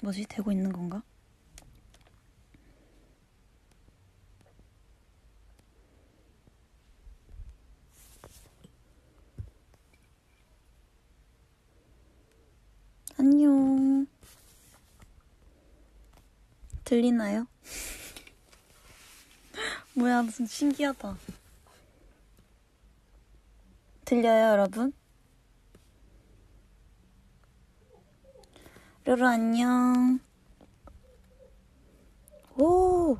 뭐지? 되고 있는 건가? 안녕. 들리나요? 뭐야, 무슨 신기하다. 들려요, 여러분? 루루 안녕. 오.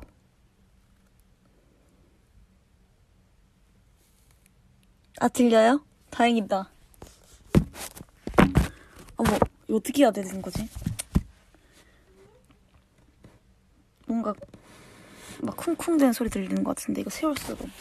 아, 들려요? 다행이다. 어머, 이거 어떻게 해야 되는 거지? 뭔가 막 쿵쿵대는 소리 들리는 것 같은데 이거 세울 수가 없네.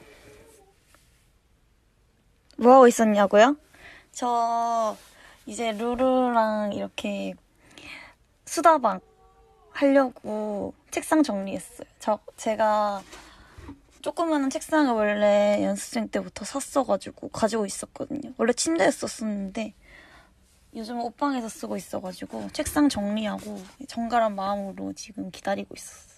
뭐하고 있었냐고요? 저 이제 루루랑 이렇게 수다방 하려고 책상 정리했어요. 제가 조그마한 책상을 원래 연습생 때부터 샀어가지고 가지고 있었거든요. 원래 침대에 썼었는데 요즘 옷방에서 쓰고 있어가지고 책상 정리하고 정갈한 마음으로 지금 기다리고 있었어요.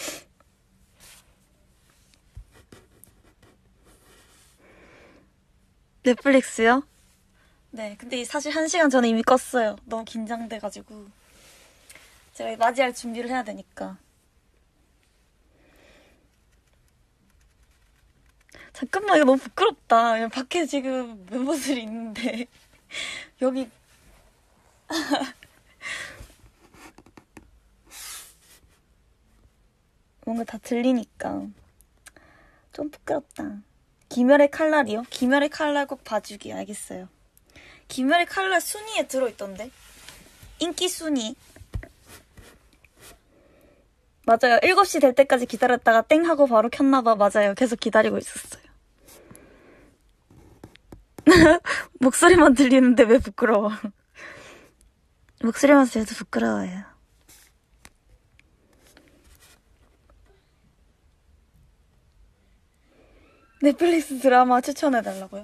넷플릭스요? 네, 근데 사실 1시간 전에 이미 껐어요. 너무 긴장돼가지고 제가 맞이할 준비를 해야 되니까. 잠깐만, 이거 너무 부끄럽다. 밖에 지금 멤버들이 있는데 여기 뭔가 다 들리니까 좀 부끄럽다. 귀멸의 칼날이요? 귀멸의 칼날 꼭 봐주기. 알겠어요. 귀멸의 칼날 순위에 들어있던데? 인기 순위. 맞아요. 7시 될 때까지 기다렸다가 땡 하고 바로 켰나봐. 맞아요. 계속 기다리고 있었어요. 목소리만 들리는데 왜 부끄러워. 목소리만 들려도 부끄러워요. 넷플릭스 드라마 추천해달라고요?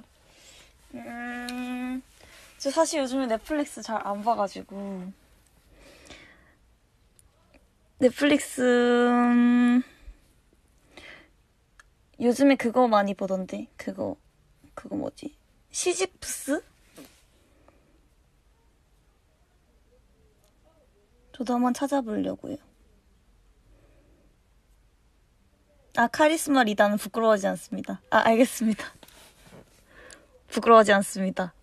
저 사실 요즘에 넷플릭스 잘 안 봐가지고. 넷플릭스, 요즘에 그거 많이 보던데. 그거 뭐지? 시지프스? 저도 한번 찾아보려고요. 아, 카리스마 리다는 부끄러워하지 않습니다. 아, 알겠습니다. 부끄러워하지 않습니다.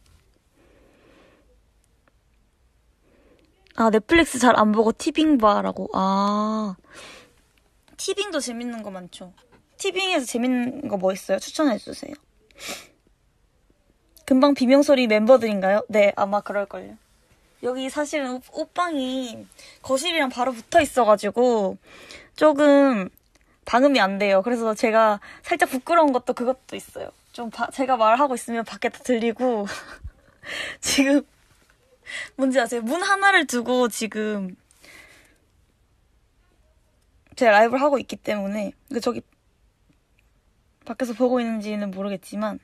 아, 넷플릭스 잘 안 보고 티빙 봐라고. 아, 티빙도 재밌는 거 많죠. 티빙에서 재밌는 거 뭐 있어요? 추천해주세요. 금방 비명소리 멤버들인가요? 네, 아마 그럴걸요. 여기 사실은 옷방이 거실이랑 바로 붙어 있어가지고 조금 방음이 안 돼요. 그래서 제가 살짝 부끄러운 것도 그것도 있어요. 좀 제가 말하고 있으면 밖에 다 들리고 지금 뭔지 아세요? 문 하나를 두고 지금 제 라이브를 하고 있기 때문에 저기 밖에서 보고 있는지는 모르겠지만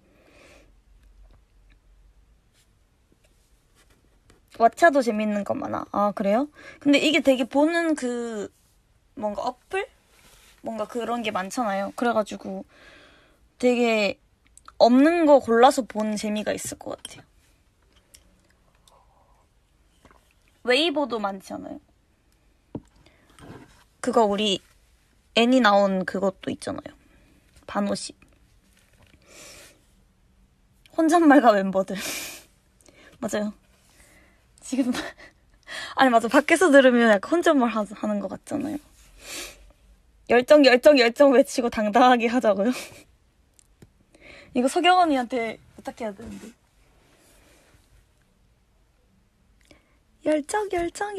왓챠도 재밌는 거 많아. 아, 그래요? 근데 이게 되게 보는 뭔가 어플? 뭔가 그런 게 많잖아요. 그래가지고 되게 없는 거 골라서 보는 재미가 있을 것 같아요. 웨이보도 많잖아요. 그거 우리 애니 나온 그것도 있잖아요. 반오십. 혼잣말과 멤버들. 맞아요. 지금 아니 맞아. 밖에서 들으면 약간 혼잣말 하는 것 같잖아요. 열정 외치고 당당하게 하자고요. 이거 서경 언니한테 부탁해야 되는데. 열정.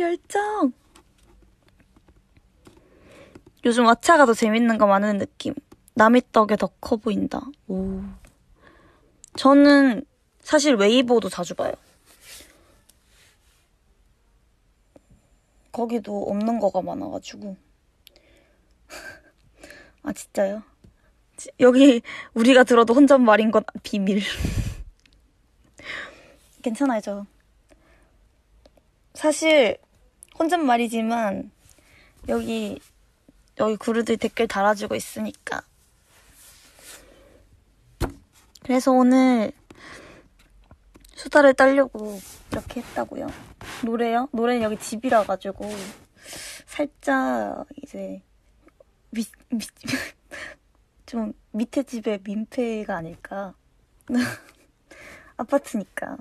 요즘 왓챠가 더 재밌는 거 많은 느낌. 남의 떡에 더 커 보인다. 오. 저는 사실 웨이보도 자주 봐요. 거기도 없는 거가 많아가지고. 아, 진짜요? 여기 우리가 들어도 혼잣말인 건 비밀. 괜찮아요, 저. 사실 혼잣말이지만 여기 구루들 댓글 달아주고 있으니까. 그래서 오늘 수다를 떨려고 이렇게 했다고요. 노래요? 노래는 여기 집이라 가지고 살짝 이제 좀 밑에 집에 민폐가 아닐까. 아파트니까.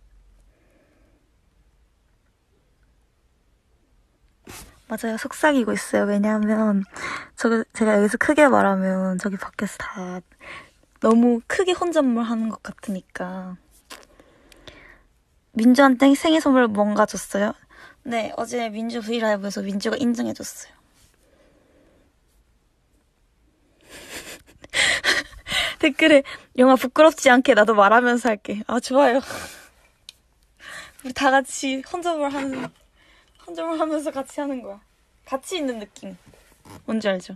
맞아요. 속삭이고 있어요. 왜냐하면 제가 여기서 크게 말하면 저기 밖에서 다 너무 크게 혼잣말 하는 것 같으니까. 민주한테 생일 선물 뭔가 줬어요? 네, 어제 민주 브이라이브에서 민주가 인증해줬어요. 댓글에 영화 부끄럽지 않게 나도 말하면서 할게. 아, 좋아요. 우리 다 같이 혼잣말 하면서 같이 하는 거야. 같이 있는 느낌. 뭔지 알죠?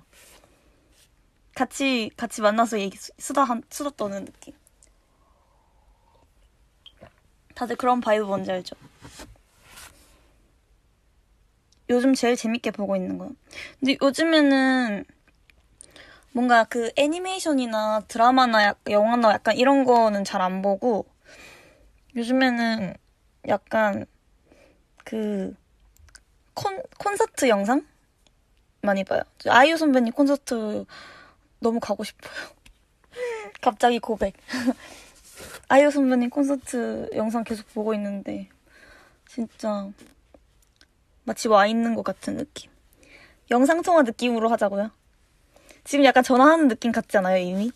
같이 만나서 수다 떠는 느낌. 다들 그런 바이브 뭔지 알죠? 요즘 제일 재밌게 보고 있는 거요. 근데 요즘에는 뭔가 그 애니메이션이나 드라마나 영화나 약간 이런 거는 잘 안 보고 요즘에는 약간 그 콘서트 영상 많이 봐요. 아이유 선배님 콘서트 너무 가고 싶어요. 갑자기 고백. 아이유 선배님 콘서트 영상 계속 보고 있는데 진짜 마치 와 있는 것 같은 느낌. 영상통화 느낌으로 하자고요. 지금 약간 전화하는 느낌 같지 않아요, 이미?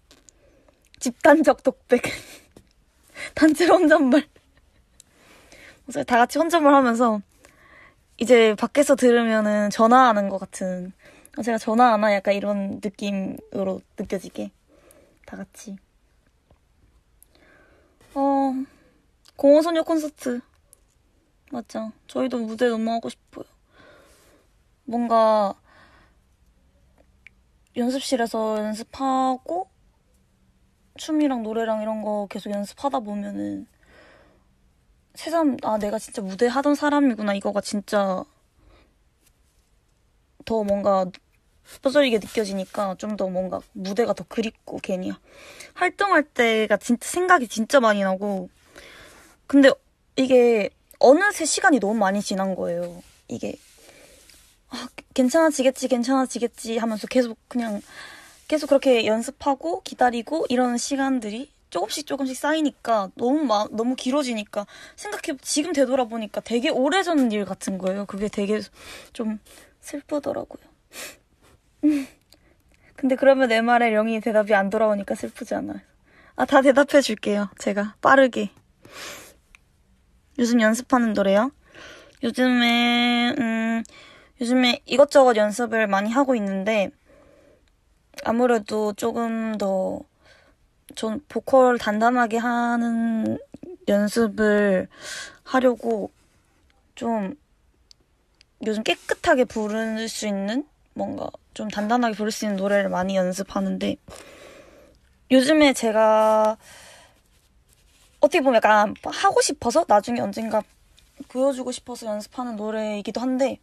집단적 독백. 단체로 혼잣말. 맞아요. 다 같이 혼잣말 하면서 이제 밖에서 들으면은 전화하는 것 같은. 제가 전화하나? 약간 이런 느낌으로 느껴지게. 다 같이. 공허소녀 콘서트. 맞죠. 저희도 무대 너무 하고 싶어요. 뭔가 연습실에서 연습하고 춤이랑 노래랑 이런 거 계속 연습하다 보면은 새삼 내가 진짜 무대 하던 사람이구나 이거가 진짜 더 뭔가 뼈저리게 느껴지니까 좀 더 뭔가 무대가 더 그립고 괜히 활동할 때가 진짜 생각이 진짜 많이 나고 근데 이게 어느새 시간이 너무 많이 지난 거예요. 이게 괜찮아지겠지 하면서 계속 그렇게 연습하고 기다리고 이런 시간들이 조금씩 쌓이니까 너무 길어지니까 지금 되돌아보니까 되게 오래전 일 같은 거예요. 그게 되게 좀 슬프더라고요. 근데 그러면 내 말에 령이 대답이 안 돌아오니까 슬프지 않아요. 다 대답해 줄게요. 제가 빠르게. 요즘 연습하는 노래요? 요즘에 이것저것 연습을 많이 하고 있는데 아무래도 조금 더 전 보컬 단단하게 하는 연습을 하려고 좀 요즘 깨끗하게 부를 수 있는 뭔가 좀 단단하게 부를 수 있는 노래를 많이 연습하는데 요즘에 제가 어떻게 보면 약간 하고 싶어서 나중에 언젠가 보여주고 싶어서 연습하는 노래이기도 한데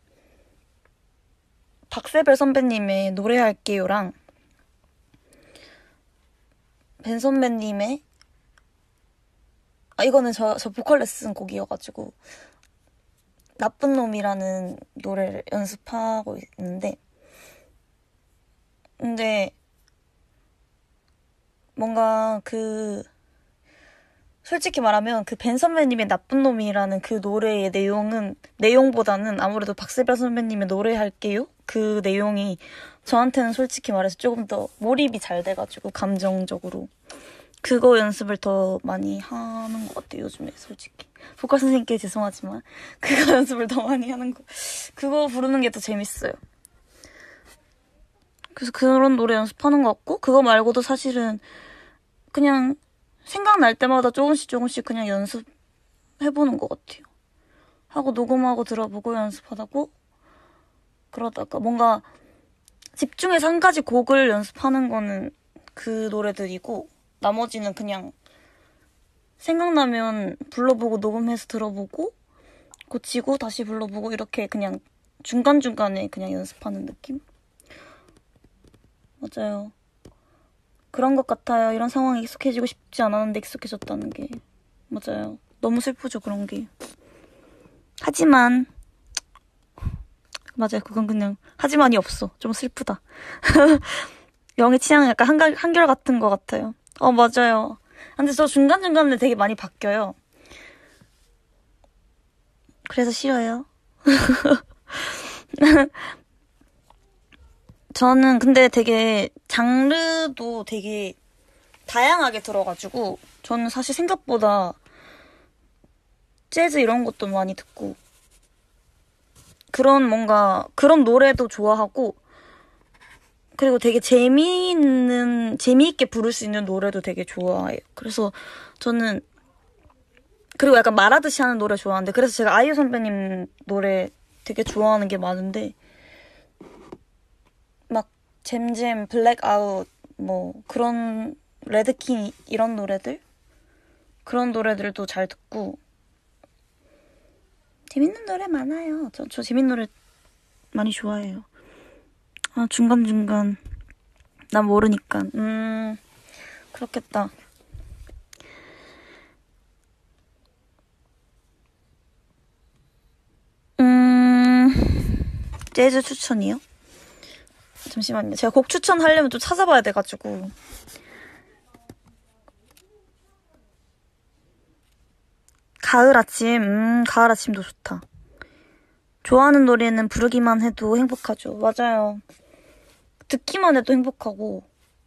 박세별 선배님의 노래할게요랑 벤 선배님의 이거는 저 보컬 레슨 곡이어가지고 나쁜 놈이라는 노래를 연습하고 있는데 근데 뭔가 솔직히 말하면 그 벤 선배님의 나쁜 놈이라는 그 노래의 내용보다는 아무래도 박세별 선배님의 노래할게요? 그 내용이 저한테는 솔직히 말해서 조금 더 몰입이 잘 돼가지고 감정적으로 그거 연습을 더 많이 하는 것 같아요. 요즘에 솔직히 보컬 선생님께 죄송하지만 그거 연습을 더 많이 하는 거 그거 부르는 게 더 재밌어요. 그래서 그런 노래 연습하는 것 같고 그거 말고도 사실은 그냥 생각날 때마다 조금씩 그냥 연습해보는 것 같아요. 하고 녹음하고 들어보고 연습하다고 그러다가 뭔가 집중해서 한 가지 곡을 연습하는 거는 그 노래들이고 나머지는 그냥 생각나면 불러보고 녹음해서 들어보고 고치고 다시 불러보고 이렇게 그냥 중간중간에 그냥 연습하는 느낌? 맞아요. 그런 것 같아요. 이런 상황에 익숙해지고 싶지 않았는데 익숙해졌다는 게. 맞아요. 너무 슬프죠, 그런 게. 하지만 맞아요. 그건 그냥 하지만이 없어. 좀 슬프다. 영의 취향은 약간 한결 같은 것 같아요. 맞아요. 근데 저 중간중간에 되게 많이 바뀌어요. 그래서 싫어요. 저는 근데 되게 장르도 되게 다양하게 들어가지고 저는 사실 생각보다 재즈 이런 것도 많이 듣고 그런 노래도 좋아하고 그리고 되게 재미있게 부를 수 있는 노래도 되게 좋아해요. 그래서 저는 그리고 약간 말하듯이 하는 노래 좋아하는데 그래서 제가 아이유 선배님 노래 되게 좋아하는 게 많은데 막 잼잼, 블랙아웃 뭐 그런 레드킹 이런 노래들 그런 노래들도 잘 듣고 재밌는 노래 많아요. 저 재밌는 노래 많이 좋아해요. 중간중간 난 모르니까 그렇겠다. 재즈 추천이요? 잠시만요. 제가 곡 추천하려면 좀 찾아봐야 돼가지고. 가을 아침도 좋다. 좋아하는 노래는 부르기만 해도 행복하죠. 맞아요. 듣기만 해도 행복하고,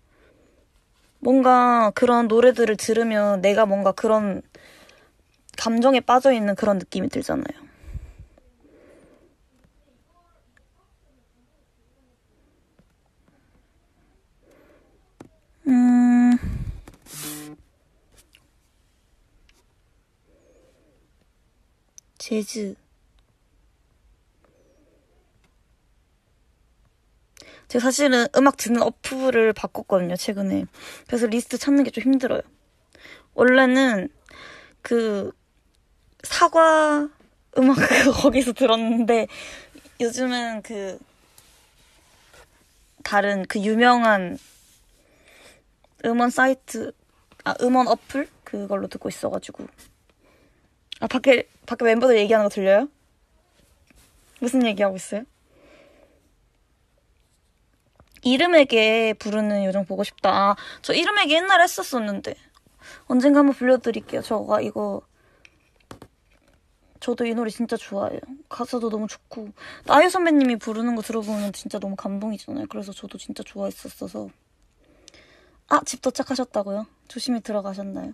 뭔가 그런 노래들을 들으면 내가 뭔가 그런 감정에 빠져있는 그런 느낌이 들잖아요. 재즈. 제가 사실은 음악 듣는 어플을 바꿨거든요, 최근에. 그래서 리스트 찾는 게 좀 힘들어요. 원래는 사과 음악 거기서 들었는데 요즘은 다른 유명한 음원 사이트, 음원 어플? 그걸로 듣고 있어가지고. 밖에 멤버들 얘기하는 거 들려요? 무슨 얘기하고 있어요? 이름에게 부르는 요정 보고 싶다. 저 이름에게 옛날에 했었었는데. 언젠가 한번 불러드릴게요. 저도 이 노래 진짜 좋아해요. 가사도 너무 좋고. 아이유 선배님이 부르는 거 들어보면 진짜 너무 감동이잖아요. 그래서 저도 진짜 좋아했었어서. 집 도착하셨다고요? 조심히 들어가셨나요?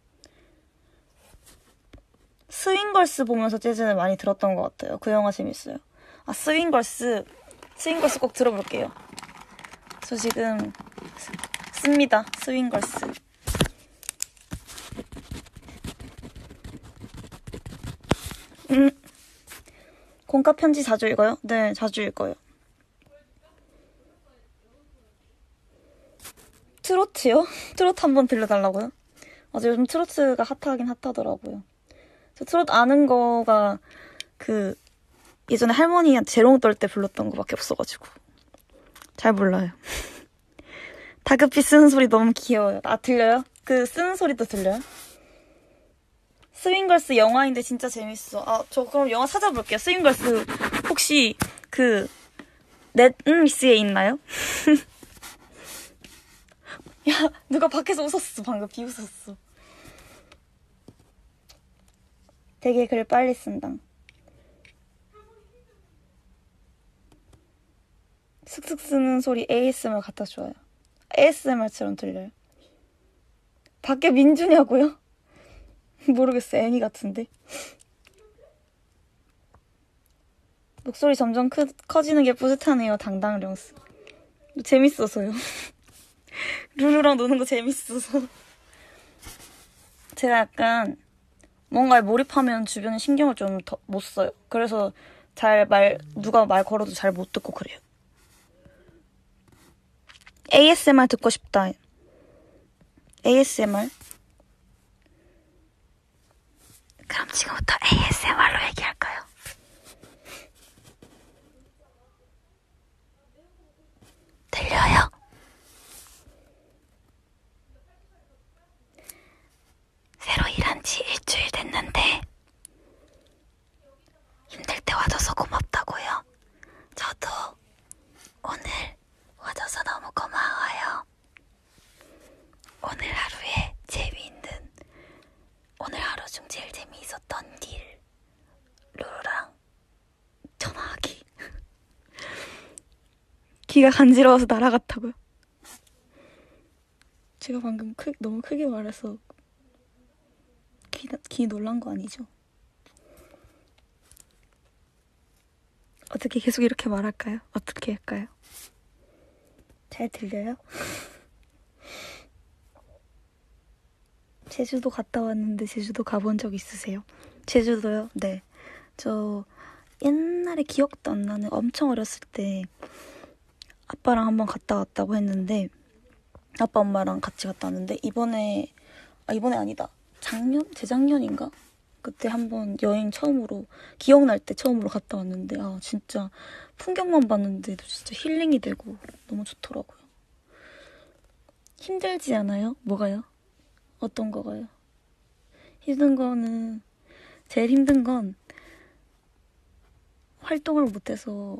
스윙걸스 보면서 재즈를 많이 들었던 것 같아요. 그 영화 재밌어요. 스윙걸스 꼭 들어볼게요. 저 지금 씁니다. 스윙걸스. 공카 편지 자주 읽어요? 네, 자주 읽어요. 트로트요? 트로트 한번 들려달라고요? 맞아, 요즘 트로트가 핫하긴 핫하더라고요. 저 트로트 아는 거가 예전에 할머니한테 재롱 떨 때 불렀던 거밖에 없어가지고 잘 몰라요. 다급히 쓰는 소리 너무 귀여워요. 들려요? 쓰는 소리도 들려요? 스윙걸스 영화인데 진짜 재밌어. 저 그럼 영화 찾아볼게요. 스윙걸스 혹시 넷플릭스에 있나요? 야, 누가 밖에서 웃었어. 방금 비웃었어. 되게 글 빨리 쓴다. 슥슥 쓰는 소리 ASMR 같아 좋아요. ASMR처럼 들려요. 밖에 민주냐고요? 모르겠어. 애니 같은데. 목소리 점점 커지는 게 뿌듯하네요. 당당령스. 재밌어서요. 루루랑 노는 거 재밌어서. 제가 약간 뭔가에 몰입하면 주변에 신경을 좀 더 못 써요. 그래서 누가 말 걸어도 잘 못 듣고 그래요. ASMR 듣고 싶다. ASMR? 그럼 지금부터 ASMR로 얘기할까요? 귀가 간지러워서 날아갔다고요? 제가 방금 너무 크게 말해서 귀 놀란 거 아니죠? 어떻게 계속 이렇게 말할까요? 어떻게 할까요? 잘 들려요? 제주도 갔다 왔는데 제주도 가본 적 있으세요? 제주도요? 네. 저 옛날에 기억도 안 나는 엄청 어렸을 때 아빠랑 한번 갔다 왔다고 했는데 아빠 엄마랑 같이 갔다 왔는데 이번에 아니다. 재작년인가? 그때 한번 여행 처음으로 기억날 때 처음으로 갔다 왔는데 진짜 풍경만 봤는데도 진짜 힐링이 되고 너무 좋더라고요. 힘들지 않아요? 뭐가요? 어떤 거가요? 제일 힘든 건 활동을 못해서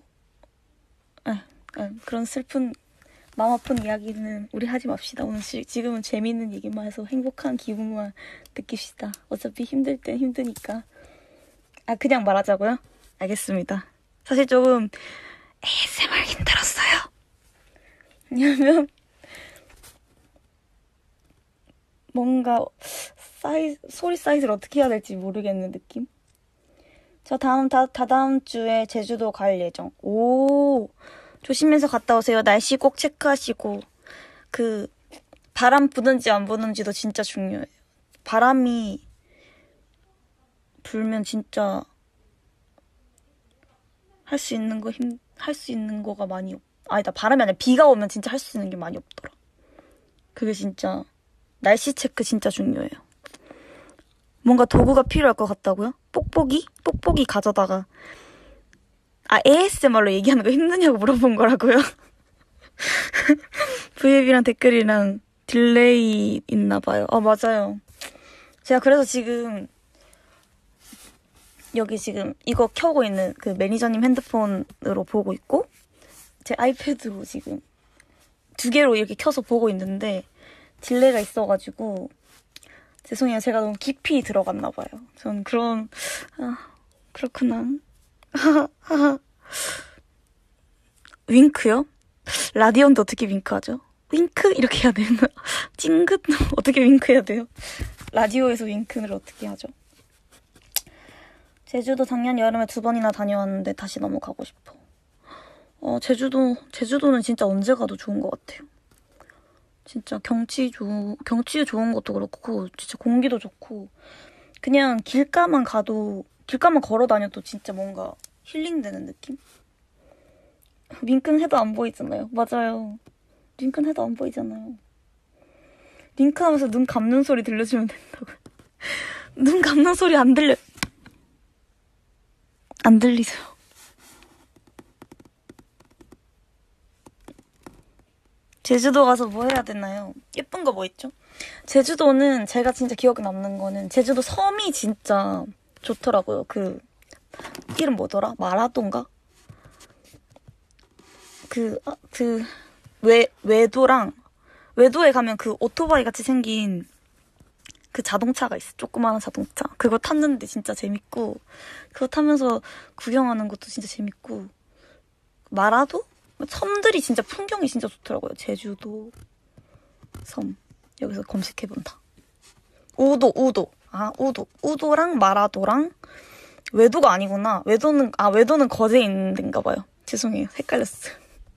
그런 슬픈 마음 아픈 이야기는 우리 하지 맙시다. 오늘 지금은 재밌는 얘기만 해서 행복한 기분만 느낍시다. 어차피 힘들 땐 힘드니까. 그냥 말하자고요? 알겠습니다. 사실 조금 ASMR 힘들었어요. 왜냐면 뭔가 소리 사이즈를 어떻게 해야 될지 모르겠는 느낌? 저 다다음 주에 제주도 갈 예정. 조심해서 갔다 오세요. 날씨 꼭 체크하시고. 바람 부는지 안 부는지도 진짜 중요해요. 바람이 불면 진짜 할 수 있는 거가 많이 바람이 아니라 비가 오면 진짜 할 수 있는 게 많이 없더라. 그게 진짜 날씨 체크 진짜 중요해요. 뭔가 도구가 필요할 것 같다고요? 뽁뽁이 가져다가 ASMR로 얘기하는 거 힘드냐고 물어본 거라고요? V앱이랑 댓글이랑 딜레이 있나봐요. 맞아요. 제가 그래서 지금 여기 지금 이거 켜고 있는 그 매니저님 핸드폰으로 보고 있고 제 아이패드로 지금 2개로 이렇게 켜서 보고 있는데 딜레이가 있어가지고 죄송해요. 제가 너무 깊이 들어갔나봐요. 전 그렇구나. 윙크요? 라디오인데 어떻게 윙크하죠? 윙크? 이렇게 해야 되나? 찡긋? 어떻게 윙크해야 돼요? 라디오에서 윙크를 어떻게 하죠? 제주도 작년 여름에 2번이나 다녀왔는데 다시 너무 가고 싶어. 제주도는 진짜 언제 가도 좋은 것 같아요. 진짜 경치 좋은 것도 그렇고 진짜 공기도 좋고 그냥 길가만 걸어 다녀도 진짜 뭔가 힐링되는 느낌? 윙크는 해도 안 보이잖아요. 맞아요. 윙크는 해도 안 보이잖아요. 윙크하면서 눈 감는 소리 들려주면 된다고요. 눈 감는 소리 안 들리죠? 제주도 가서 뭐 해야 되나요? 예쁜 거 뭐 있죠? 제주도는 제가 진짜 기억에 남는 거는 제주도 섬이 진짜 좋더라고요. 이름 뭐더라? 마라도인가? 외도에 가면 그 오토바이 같이 생긴 그 자동차가 있어. 조그마한 자동차. 그거 탔는데 진짜 재밌고, 그거 타면서 구경하는 것도 진짜 재밌고, 마라도? 섬들이 진짜 풍경이 진짜 좋더라고요. 제주도 섬. 여기서 검색해본다. 우도랑 마라도랑 외도가 아니구나. 외도는 거제에 있는 데인가 봐요. 죄송해요. 헷갈렸어요.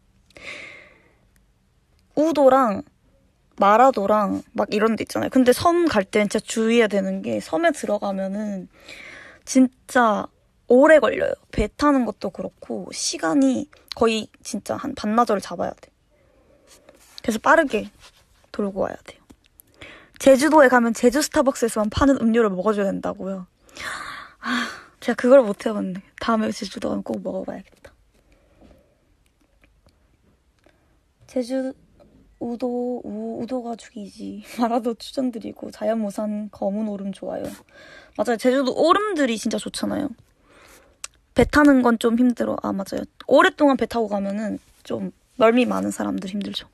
우도랑 마라도랑 막 이런 데 있잖아요. 근데 섬 갈 때 진짜 주의해야 되는 게 섬에 들어가면은 진짜 오래 걸려요. 배 타는 것도 그렇고 시간이 거의 진짜 한 반나절 잡아야 돼. 그래서 빠르게 돌고 와야 돼요. 제주도에 가면 제주 스타벅스에서만 파는 음료를 먹어줘야 된다고요. 제가 그걸 못 해봤네. 다음에 제주도 가면 꼭 먹어봐야겠다. 우도가 죽이지. 마라도 추천드리고 자연모산 검은 오름 좋아요. 맞아요. 제주도 오름들이 진짜 좋잖아요. 배 타는 건 좀 힘들어. 맞아요. 오랫동안 배 타고 가면은 좀 멀미 많은 사람들 힘들죠.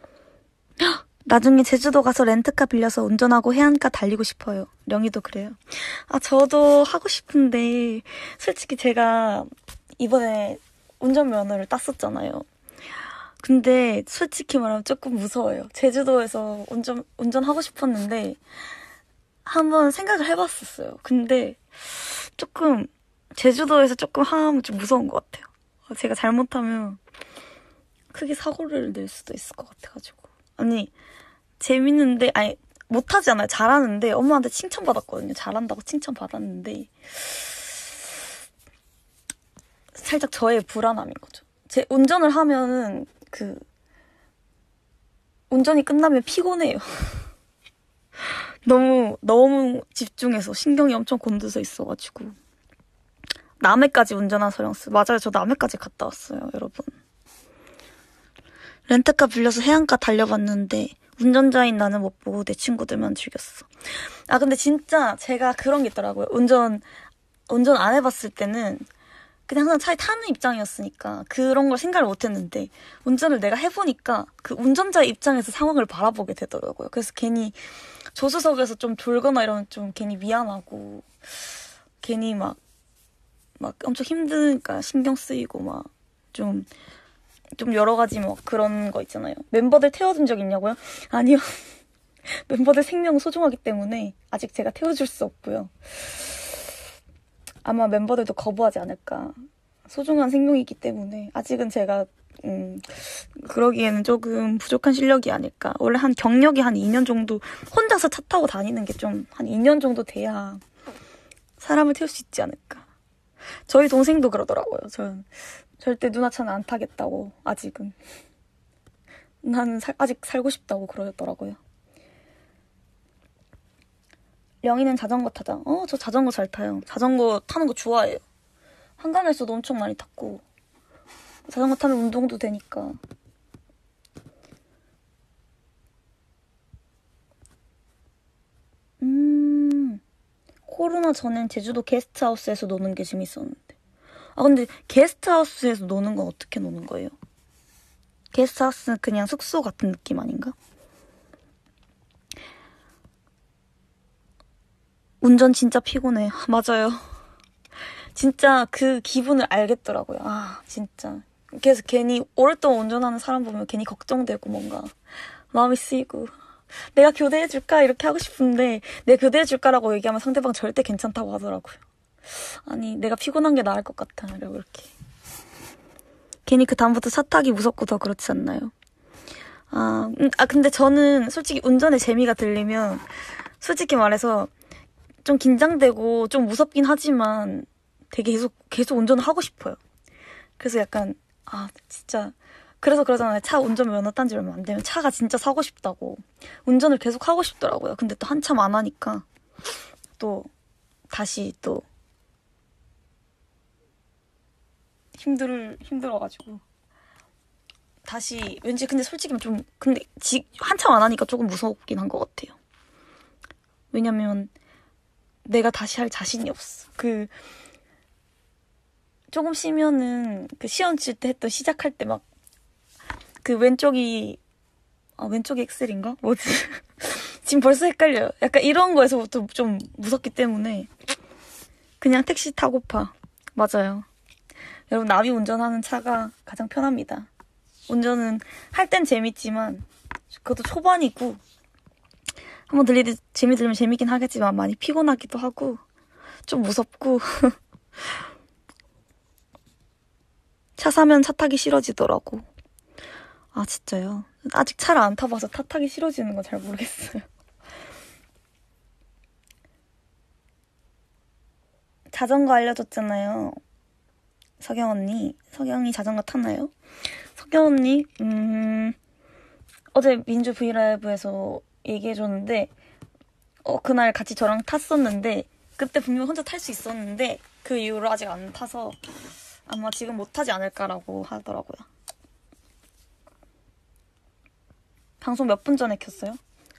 나중에 제주도 가서 렌트카 빌려서 운전하고 해안가 달리고 싶어요. 령이도 그래요. 저도 하고 싶은데 솔직히 제가 이번에 운전면허를 땄었잖아요. 근데 솔직히 말하면 조금 무서워요. 제주도에서 운전하고 싶었는데 한번 생각을 해봤었어요. 근데 조금 제주도에서 조금 하면 좀 무서운 것 같아요. 제가 잘못하면 크게 사고를 낼 수도 있을 것 같아가지고. 아니 재밌는데 아니 못하지 않아요. 잘하는데 엄마한테 칭찬받았거든요. 잘한다고 칭찬받았는데 살짝 저의 불안함인 거죠. 제 운전을 하면은 운전이 끝나면 피곤해요. 너무 집중해서 신경이 엄청 곤두서 있어가지고. 남해까지 운전하서령스. 맞아요. 저 남해까지 갔다 왔어요, 여러분. 렌트카 빌려서 해안가 달려봤는데 운전자인 나는 못 보고 내 친구들만 즐겼어. 아 근데 진짜 제가 그런 게 있더라고요. 운전 안 해봤을 때는 그냥 항상 차에 타는 입장이었으니까 그런 걸 생각을 못했는데 운전을 내가 해보니까 그 운전자의 입장에서 상황을 바라보게 되더라고요. 그래서 괜히 조수석에서 좀 졸거나 이러면 좀 괜히 미안하고 괜히 막 엄청 힘드니까 신경 쓰이고 막 좀 여러 가지 뭐 그런 거 있잖아요. 멤버들 태워준 적 있냐고요? 아니요. 멤버들 생명은 소중하기 때문에 아직 제가 태워줄 수 없고요. 아마 멤버들도 거부하지 않을까. 소중한 생명이기 때문에 아직은 제가 그러기에는 조금 부족한 실력이 아닐까. 원래 한 경력이 한 2년 정도 혼자서 차 타고 다니는 게 좀 한 2년 정도 돼야 사람을 태울 수 있지 않을까. 저희 동생도 그러더라고요. 전 절대 누나 차는 안 타겠다고 아직은. 나는 아직 살고 싶다고 그러더라고요. 령이는 자전거 타자. 저 자전거 잘 타요. 자전거 타는 거 좋아해요. 한강에서도 엄청 많이 탔고 자전거 타면 운동도 되니까. 코로나 전엔 제주도 게스트하우스에서 노는 게 재밌었는데. 아 근데 게스트하우스에서 노는 건 어떻게 노는 거예요? 게스트하우스는 그냥 숙소 같은 느낌 아닌가? 운전 진짜 피곤해. 맞아요. 진짜 그 기분을 알겠더라고요. 아 진짜. 그래서 괜히 오랫동안 운전하는 사람 보면 괜히 걱정되고 뭔가 마음이 쓰이고 내가 교대해줄까? 이렇게 하고 싶은데 내가 교대해줄까라고 얘기하면 상대방 절대 괜찮다고 하더라고요. 아니 내가 피곤한 게 나을 것 같아. 이렇게. 괜히 그 다음부터 차 타기 무섭고 더 그렇지 않나요? 근데 저는 솔직히 운전에 재미가 들리면 솔직히 말해서 좀 긴장되고 좀 무섭긴 하지만 되게 계속 운전을 하고 싶어요. 그래서 약간 진짜 그래서 그러잖아요. 차 운전 면허 딴 지 얼마 안 되면 차가 진짜 사고 싶다고. 운전을 계속 하고 싶더라고요. 근데 또 한참 안 하니까 또 다시 또 힘들어가지고 다시 왠지 근데 솔직히 좀 근데 한참 안 하니까 조금 무섭긴 한 것 같아요. 왜냐면 내가 다시 할 자신이 없어. 조금 쉬면은 시험 칠 때 했던 시작할 때 막 왼쪽이 엑셀인가? 뭐지? 지금 벌써 헷갈려요. 약간 이런 거에서부터 좀 무섭기 때문에 그냥 택시 타고파. 맞아요. 여러분 남이 운전하는 차가 가장 편합니다. 운전은 할 땐 재밌지만 그것도 초반이고 한번 재미 들면 재밌긴 하겠지만 많이 피곤하기도 하고 좀 무섭고 차 사면 차 타기 싫어지더라고. 아 진짜요? 아직 차를 안 타봐서 차 타기 싫어지는 건 잘 모르겠어요. 자전거 알려줬잖아요. 석영 언니. 석영이 자전거 탔나요? 석영 언니 어제 민주 브이라이브에서 얘기해줬는데 그날 같이 저랑 탔었는데 그때 분명 혼자 탈 수 있었는데 그 이후로 아직 안 타서 아마 지금 못 타지 않을까라고 하더라고요. 방송 몇 분 전에 켰어요?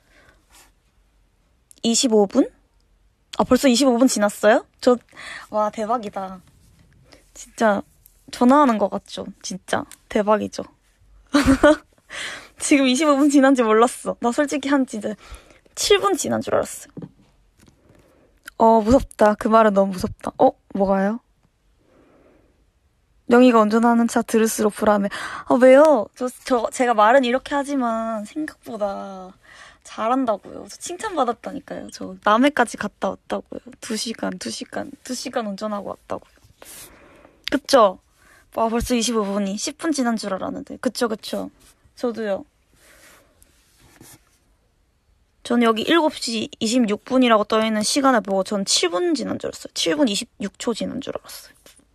25분? 벌써 25분 지났어요? 와 대박이다. 진짜 전화하는 것 같죠? 진짜 대박이죠. 지금 25분 지난지 몰랐어. 나 솔직히 한 진짜 7분 지난 줄 알았어요. 무섭다. 그 말은 너무 무섭다. 뭐가요? 영희가 운전하는 차 들을수록 불안해. 아, 왜요? 제가 말은 이렇게 하지만 생각보다 잘한다고요. 저 칭찬받았다니까요. 저 남해까지 갔다 왔다고요. 2시간 운전하고 왔다고요. 그쵸? 와, 벌써 25분이 10분 지난 줄 알았는데. 그쵸. 저도요. 전 여기 7시 26분이라고 떠있는 시간을 보고 전 7분 지난 줄 알았어요. 7분 26초 지난 줄 알았어요.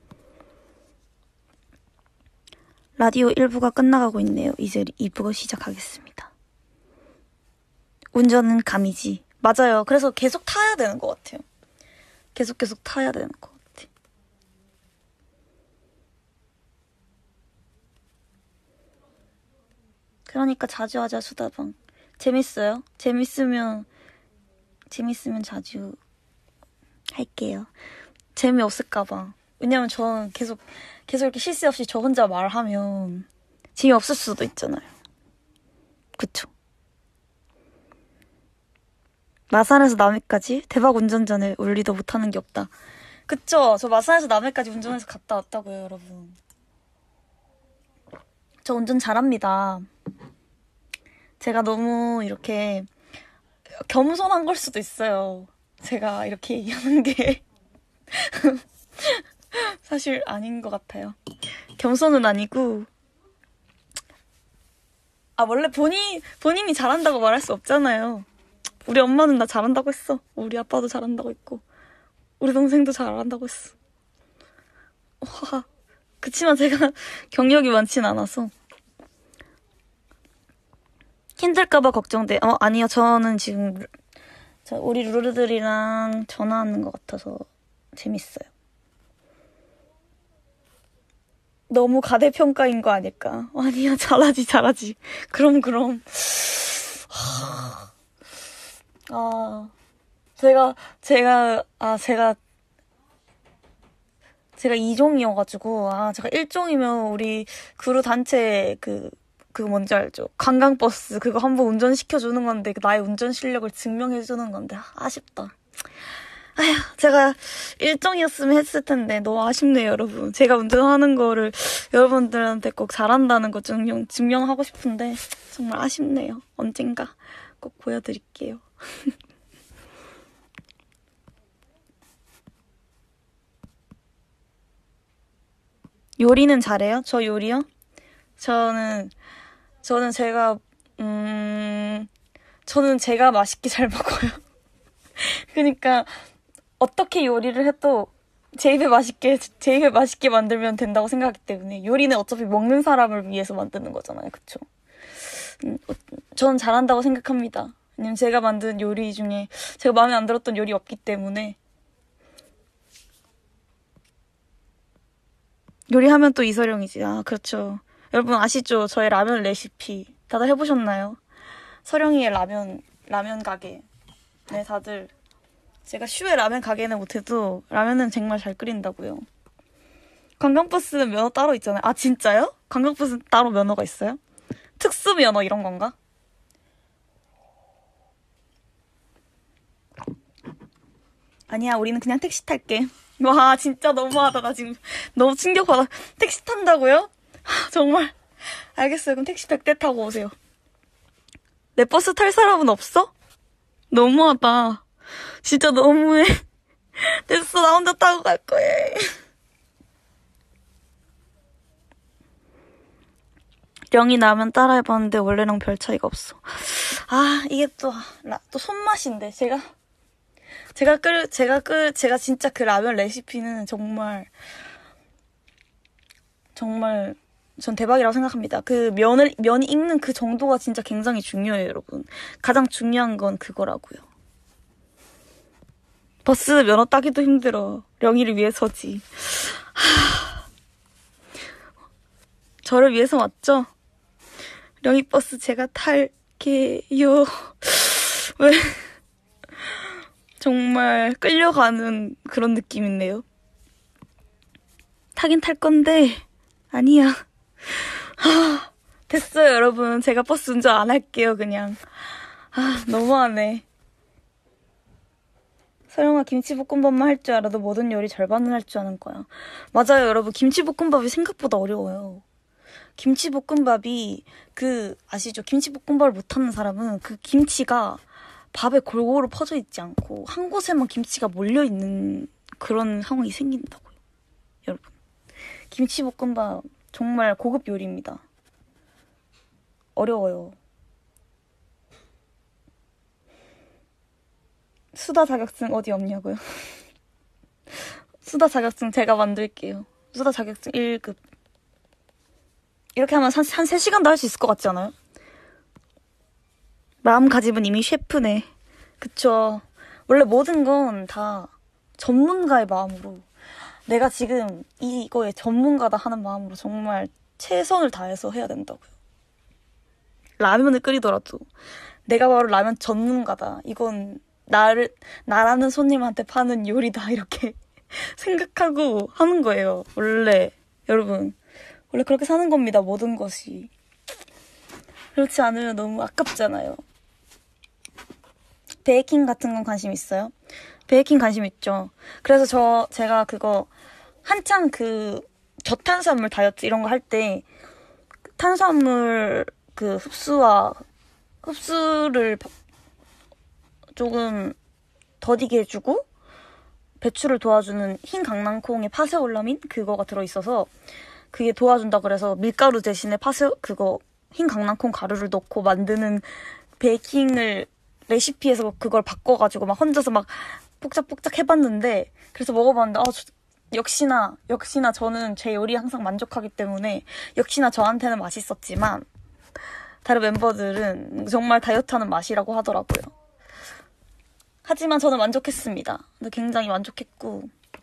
라디오 1부가 끝나가고 있네요. 이제 2부가 시작하겠습니다. 운전은 감이지. 맞아요. 그래서 계속 타야 되는 것 같아요. 계속 타야 되는 것 같아. 그러니까 자주 하자, 수다방. 재밌어요? 재밌으면 자주 할게요. 재미없을까봐. 왜냐면 저는 계속 이렇게 쉴 새 없이 저 혼자 말하면 재미없을 수도 있잖아요. 그쵸? 마산에서 남해까지 대박 운전자네. 울리도 못하는 게 없다. 그쵸? 저 마산에서 남해까지 운전해서 갔다 왔다고요, 여러분. 저 운전 잘합니다. 제가 너무 이렇게 겸손한 걸 수도 있어요. 제가 이렇게 얘기하는 게 사실 아닌 것 같아요. 겸손은 아니고, 원래 본인이 잘한다고 말할 수 없잖아요. 우리 엄마는 나 잘한다고 했어. 우리 아빠도 잘한다고 했고, 우리 동생도 잘한다고 했어. 와, 그치만 제가 경력이 많진 않아서 힘들까봐 걱정돼. 아니요. 저는 지금 우리 루루들이랑 전화하는 것 같아서 재밌어요. 너무 가대평가인 거 아닐까? 아니야, 잘하지. 그럼. 제가 2종이어가지고, 제가 1종이면 우리 그루 단체 그거 뭔지 알죠? 관광버스 그거 한번 운전시켜주는 건데, 나의 운전 실력을 증명해주는 건데, 아쉽다. 제가 1종이었으면 했을 텐데 너무 아쉽네요, 여러분. 제가 운전하는 거를 여러분들한테 꼭 잘한다는 거 증명하고 싶은데 정말 아쉽네요. 언젠가 꼭 보여드릴게요. 요리는 잘해요? 저 요리요? 저는 제가 맛있게 잘 먹어요. 그러니까 어떻게 요리를 해도 제 입에 맛있게 만들면 된다고 생각하기 때문에 요리는 어차피 먹는 사람을 위해서 만드는 거잖아요. 그쵸? 전 잘한다고 생각합니다. 왜냐면 제가 만든 요리 중에 제가 마음에 안 들었던 요리 없기 때문에. 요리하면 또 이서령이지. 그렇죠. 여러분 아시죠? 저의 라면 레시피 다들 해보셨나요? 서령이의 라면 가게. 네, 다들. 제가 슈의 라면 가게는 못해도 라면은 정말 잘 끓인다고요. 관광버스는 면허 따로 있잖아요. 진짜요? 관광버스는 따로 면허가 있어요? 특수 면허 이런 건가? 아니야, 우리는 그냥 택시 탈게. 와, 진짜 너무하다. 나 지금 너무 충격받아. 택시 탄다고요? 정말. 알겠어요. 그럼 택시 100대 타고 오세요. 내 버스 탈 사람은 없어? 너무하다. 진짜 너무해. 됐어, 나 혼자 타고 갈 거야. 령이 나면 따라해봤는데 원래랑 별 차이가 없어. 이게 또 손맛인데. 제가 진짜 그 라면 레시피는 정말 전 대박이라고 생각합니다. 그 면이 익는 그 정도가 진짜 굉장히 중요해요, 여러분. 가장 중요한 건 그거라고요. 버스 면허 따기도 힘들어. 령이를 위해서지. 저를 위해서 왔죠? 령이 버스 제가 탈게요. 왜? 정말 끌려가는 그런 느낌이네요. 타긴 탈 건데 아니야. 됐어요, 여러분. 제가 버스 운전 안 할게요, 그냥. 너무하네. 서영아, 김치볶음밥만 할 줄 알아도 모든 요리 절반은 할 줄 아는 거야. 맞아요, 여러분. 김치볶음밥이 생각보다 어려워요. 김치볶음밥이 아시죠? 김치볶음밥을 못하는 사람은 그 김치가 밥에 골고루 퍼져 있지 않고 한 곳에만 김치가 몰려있는 그런 상황이 생긴다고요. 여러분. 김치볶음밥 정말 고급 요리입니다. 어려워요. 수다 자격증 어디 없냐고요? 수다 자격증 제가 만들게요. 수다 자격증 1급. 이렇게 하면 한 3시간도 할 수 있을 것 같지 않아요? 마음가짐은 이미 셰프네. 그쵸. 원래 모든 건 다 전문가의 마음으로, 내가 지금 이거에 전문가다 하는 마음으로 정말 최선을 다해서 해야 된다고요. 라면을 끓이더라도 내가 바로 라면 전문가다. 이건 나라는 손님한테 파는 요리다. 이렇게 생각하고 하는 거예요. 원래 여러분, 원래 그렇게 사는 겁니다. 모든 것이. 그렇지 않으면 너무 아깝잖아요. 베이킹 같은 건 관심 있어요? 베이킹 관심 있죠. 그래서 제가 그거 한창 저탄수화물 다이어트 이런 거 할 때 탄수화물 흡수를 조금 더디게 해주고 배출을 도와주는 흰 강낭콩에 파세올라민 그거가 들어있어서 그게 도와준다 그래서 밀가루 대신에 흰 강낭콩 가루를 넣고 만드는 베이킹을 레시피에서 그걸 바꿔가지고 막 혼자서 막 뽁짝뽁짝 해봤는데, 그래서 먹어봤는데 역시나 저는 제 요리에 항상 만족하기 때문에 역시나 저한테는 맛있었지만 다른 멤버들은 정말 다이어트하는 맛이라고 하더라고요. 하지만 저는 만족했습니다. 굉장히 만족했고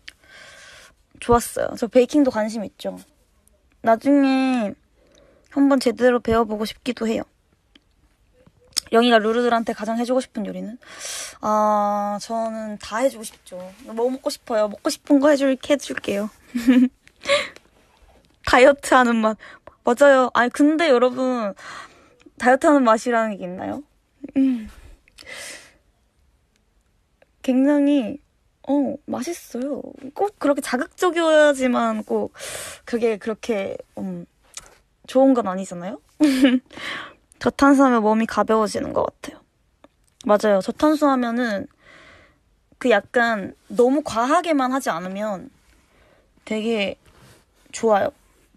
좋았어요. 저 베이킹도 관심 있죠. 나중에 한번 제대로 배워보고 싶기도 해요. 영희가 루루들한테 가장 해주고 싶은 요리는? 저는 다 해주고 싶죠. 뭐 먹고 싶어요? 먹고 싶은 거 해줄게요. 다이어트 하는 맛. 맞아요. 아니, 근데 여러분, 다이어트 하는 맛이라는 게 있나요? 굉장히, 맛있어요. 꼭 그렇게 자극적이어야지만 꼭 그게 그렇게, 좋은 건 아니잖아요? 저탄수하면 몸이 가벼워지는 것 같아요. 맞아요. 저탄수하면은 약간 너무 과하게만 하지 않으면 되게 좋아요.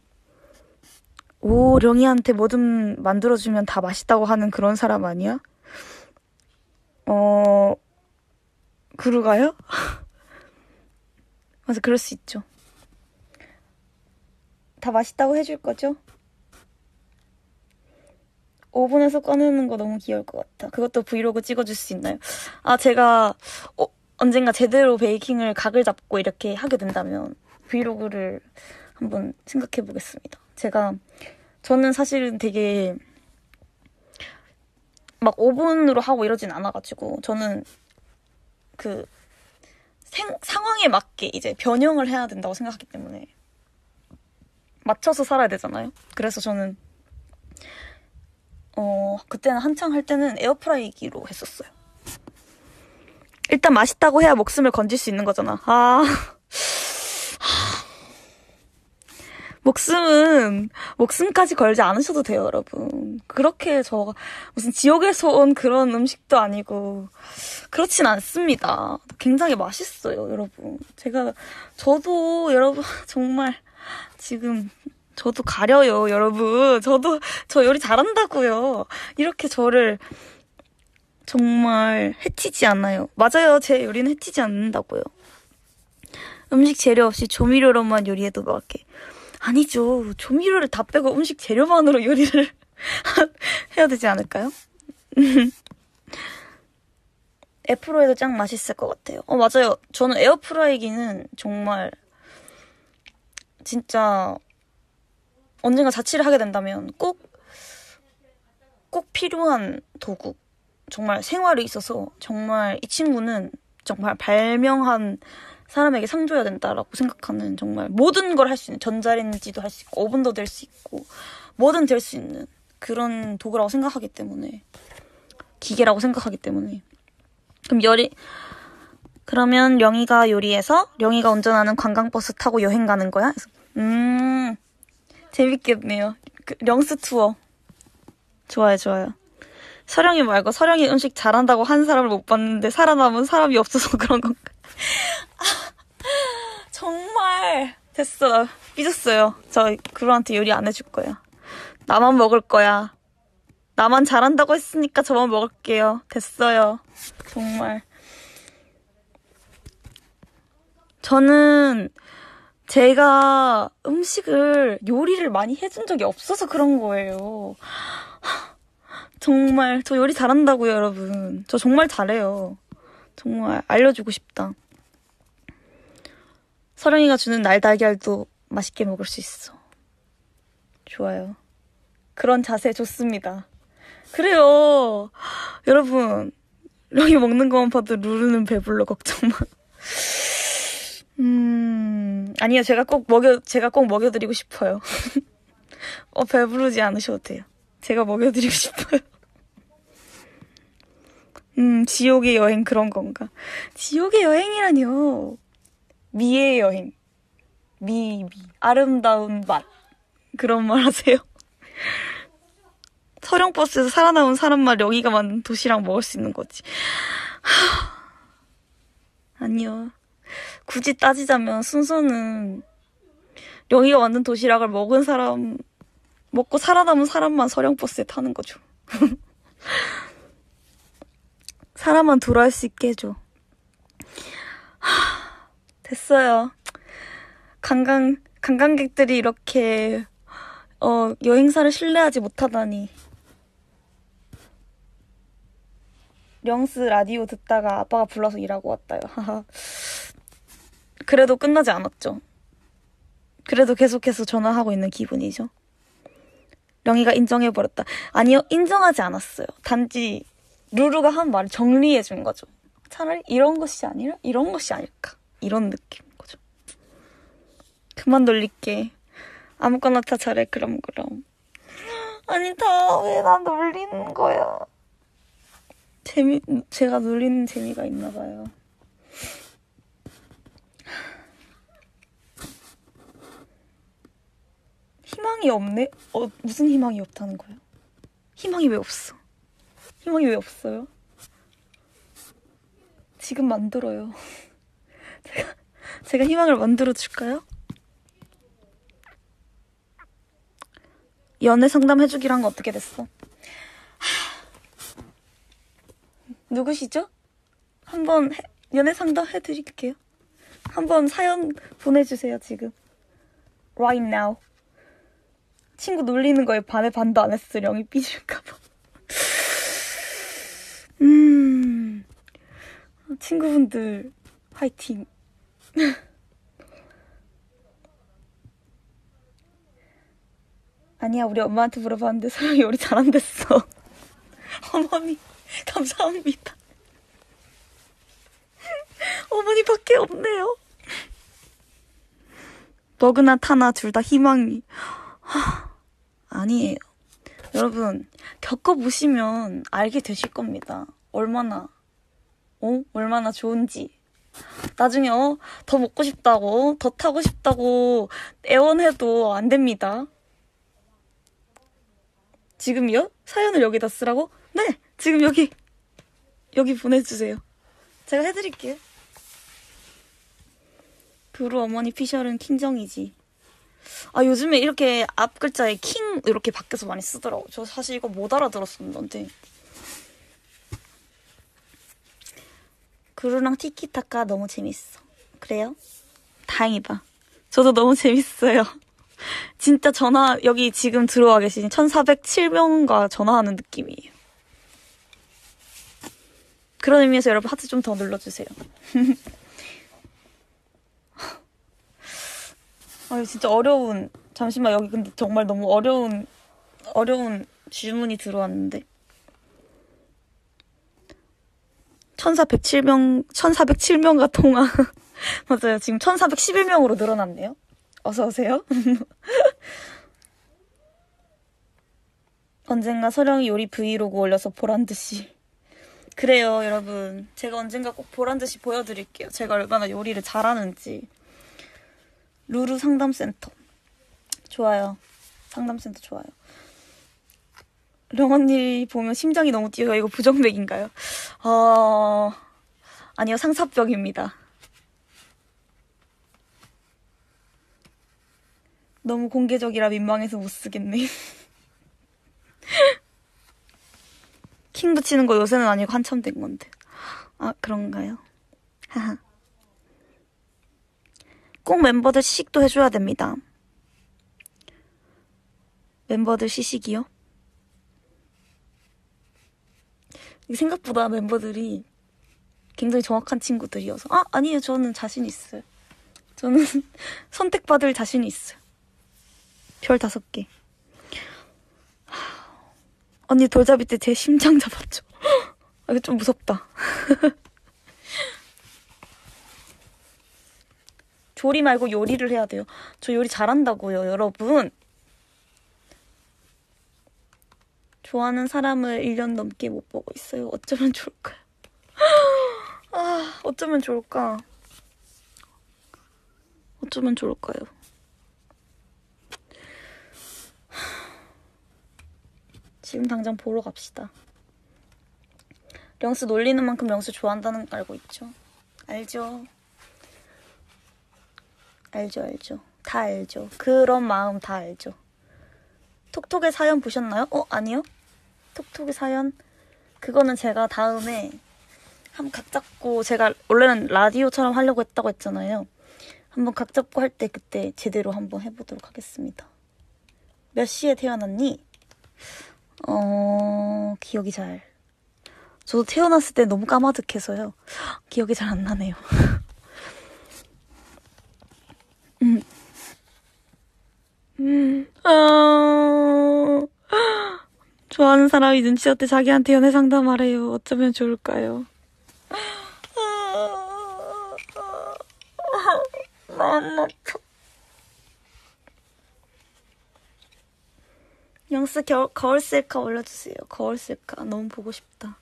오, 령이한테 뭐든 만들어주면 다 맛있다고 하는 그런 사람 아니야? 그러가요? 맞아, 그럴 수 있죠. 다 맛있다고 해줄 거죠? 오븐에서 꺼내는 거 너무 귀여울 것 같아. 그것도 브이로그 찍어줄 수 있나요? 제가 언젠가 제대로 베이킹을 각을 잡고 이렇게 하게 된다면 브이로그를 한번 생각해 보겠습니다. 저는 사실은 되게 막 오븐으로 하고 이러진 않아가지고 저는 상황에 맞게 이제 변형을 해야 된다고 생각하기 때문에 맞춰서 살아야 되잖아요. 그래서 저는 그때는 한창 할 때는 에어프라이기로 했었어요. 일단 맛있다고 해야 목숨을 건질 수 있는 거잖아. 목숨까지 걸지 않으셔도 돼요, 여러분. 그렇게 무슨 지옥에서 온 그런 음식도 아니고, 그렇진 않습니다. 굉장히 맛있어요, 여러분. 저도, 여러분, 정말, 지금, 저도 가려요, 여러분. 저 요리 잘한다고요. 이렇게 저를 정말 해치지 않아요. 맞아요, 제 요리는 해치지 않는다고요. 음식 재료 없이 조미료로만 요리해도 맛있게. 아니죠. 조미료를 다 빼고 음식 재료만으로 요리를 해야 되지 않을까요? 에프로에도 짱 맛있을 것 같아요. 맞아요. 저는 에어프라이기는 정말 진짜 언젠가 자취를 하게 된다면 꼭 필요한 도구. 정말 생활에 있어서 정말 이 친구는 정말 발명한 사람에게 상 줘야 된다라고 생각하는, 정말 모든 걸 할 수 있는, 전자레인지도 할 수 있고 오븐도 될 수 있고 뭐든 될 수 있는 그런 도구라고 생각하기 때문에, 기계라고 생각하기 때문에. 그럼 그러면 령이가 요리해서 령이가 운전하는 관광버스 타고 여행 가는 거야? 재밌겠네요. 령스 투어. 좋아요, 좋아요. 서령이 말고 서령이 음식 잘한다고 한 사람을 못 봤는데 살아남은 사람이 없어서 그런 건가? 정말 됐어. 나 삐졌어요. 저 그루한테 요리 안 해줄 거야. 나만 먹을 거야. 나만 잘한다고 했으니까 저만 먹을게요. 됐어요. 정말. 저는 제가 요리를 많이 해준 적이 없어서 그런 거예요. 정말 저 요리 잘한다고요, 여러분. 저 정말 잘해요. 정말 알려주고 싶다. 서령이가 주는 날달걀도 맛있게 먹을 수 있어. 좋아요. 그런 자세 좋습니다. 그래요. 여러분, 령이 먹는 것만 봐도 루루는 배불러 걱정 마. 아니요. 제가 꼭 먹여드리고 싶어요. 배부르지 않으셔도 돼요. 제가 먹여드리고 싶어요. 지옥의 여행 그런 건가? 지옥의 여행이라뇨. 미의 여행. 아름다운 맛. 그런 말 하세요? 서령버스에서 살아남은 사람만 령이가 만든 도시락 먹을 수 있는 거지. 아니요. 굳이 따지자면 순서는 령이가 만든 도시락을 먹고 살아남은 사람만 서령버스에 타는 거죠. 사람만 돌아올 수 있게 해줘. 됐어요. 관광객들이 이렇게 여행사를 신뢰하지 못하다니. 령스 라디오 듣다가 아빠가 불러서 일하고 왔다요. 그래도 끝나지 않았죠. 그래도 계속해서 전화하고 있는 기분이죠. 령이가 인정해버렸다. 아니요, 인정하지 않았어요. 단지 루루가 한 말을 정리해준 거죠. 차라리 이런 것이 아니라 이런 것이 아닐까. 이런 느낌인 거죠. 그만 놀릴게. 아무거나 다 잘해. 그럼. 아니, 다 왜 나 놀리는 거야. 제가 놀리는 재미가 있나 봐요. 희망이 없네? 무슨 희망이 없다는 거예요? 희망이 왜 없어? 희망이 왜 없어요? 지금 만들어요. 제가 희망을 만들어 줄까요? 연애 상담 해주기로 한 거 어떻게 됐어? 누구시죠? 한번 연애 상담 해드릴게요. 한번 사연 보내주세요, 지금. Right now. 친구 놀리는 거에 반에 반도 안 했어. 령이 삐질까봐. 친구분들 화이팅. 아니야, 우리 엄마한테 물어봤는데 서영이 요리 잘한댔어. 어머니 감사합니다. 어머니밖에 없네요. 너그나 타나 둘 다 희망이. 아니에요. 여러분, 겪어보시면 알게 되실 겁니다. 얼마나 좋은지. 나중에 더 먹고 싶다고, 더 타고 싶다고 애원해도 안 됩니다. 지금요? 사연을 여기다 쓰라고? 네! 지금 여기 보내주세요. 제가 해드릴게요. 그루 어머니 피셜은 킹정이지. 요즘에 이렇게 앞 글자에 킹 이렇게 바뀌어서 많이 쓰더라고. 저 사실 이거 못 알아들었었는데. 그루랑 티키타카 너무 재밌어. 그래요? 다행이다. 저도 너무 재밌어요. 진짜 여기 지금 들어와 계신 1407명과 전화하는 느낌이에요. 그런 의미에서 여러분 하트 좀 더 눌러주세요. 진짜 잠시만, 여기 근데 정말 너무 어려운 질문이 들어왔는데. 1407명과 통화. 맞아요. 지금 1411명으로 늘어났네요. 어서오세요. 언젠가 서령이 요리 브이로그 올려서 보란듯이. 그래요, 여러분. 제가 언젠가 꼭 보란듯이 보여드릴게요. 제가 얼마나 요리를 잘하는지. 루루 상담센터. 좋아요. 상담센터 좋아요. 령 언니 보면 심장이 너무 뛰어요. 이거 부정맥인가요? 아니요, 상사병입니다. 너무 공개적이라 민망해서 못 쓰겠네. 킹 붙이는 거 요새는 아니고 한참 된 건데. 아, 그런가요? 하하. 꼭 멤버들 시식도 해줘야 됩니다. 멤버들 시식이요? 생각보다 멤버들이 굉장히 정확한 친구들이어서. 아니에요. 저는 자신 있어요. 저는 선택받을 자신이 있어요. 별 5개. 언니 돌잡이 때 제 심장 잡았죠. 이거 좀 무섭다. 조리 말고 요리를 해야 돼요. 저 요리 잘한다고요, 여러분. 좋아하는 사람을 1년 넘게 못 보고 있어요. 어쩌면 좋을까요? 어쩌면 좋을까? 어쩌면 좋을까요? 지금 당장 보러 갑시다. 령스 놀리는 만큼 령스 좋아한다는 거 알고 있죠? 알죠? 알죠. 다 알죠. 그런 마음 다 알죠. 톡톡의 사연 보셨나요? 아니요? 톡톡의 사연? 그거는 제가 다음에 한번 각 잡고, 제가 원래는 라디오처럼 하려고 했다고 했잖아요. 한번 각 잡고 할 때 그때 제대로 한번 해보도록 하겠습니다. 몇 시에 태어났니? 기억이 잘. 저도 태어났을 때 너무 까마득해서요. 기억이 잘 안 나네요. 좋아하는 사람이 눈치 없대 자기한테 연애 상담하래요. 어쩌면 좋을까요? 마음 아파. 영스 거울 셀카 올려주세요. 거울 셀카 너무 보고 싶다.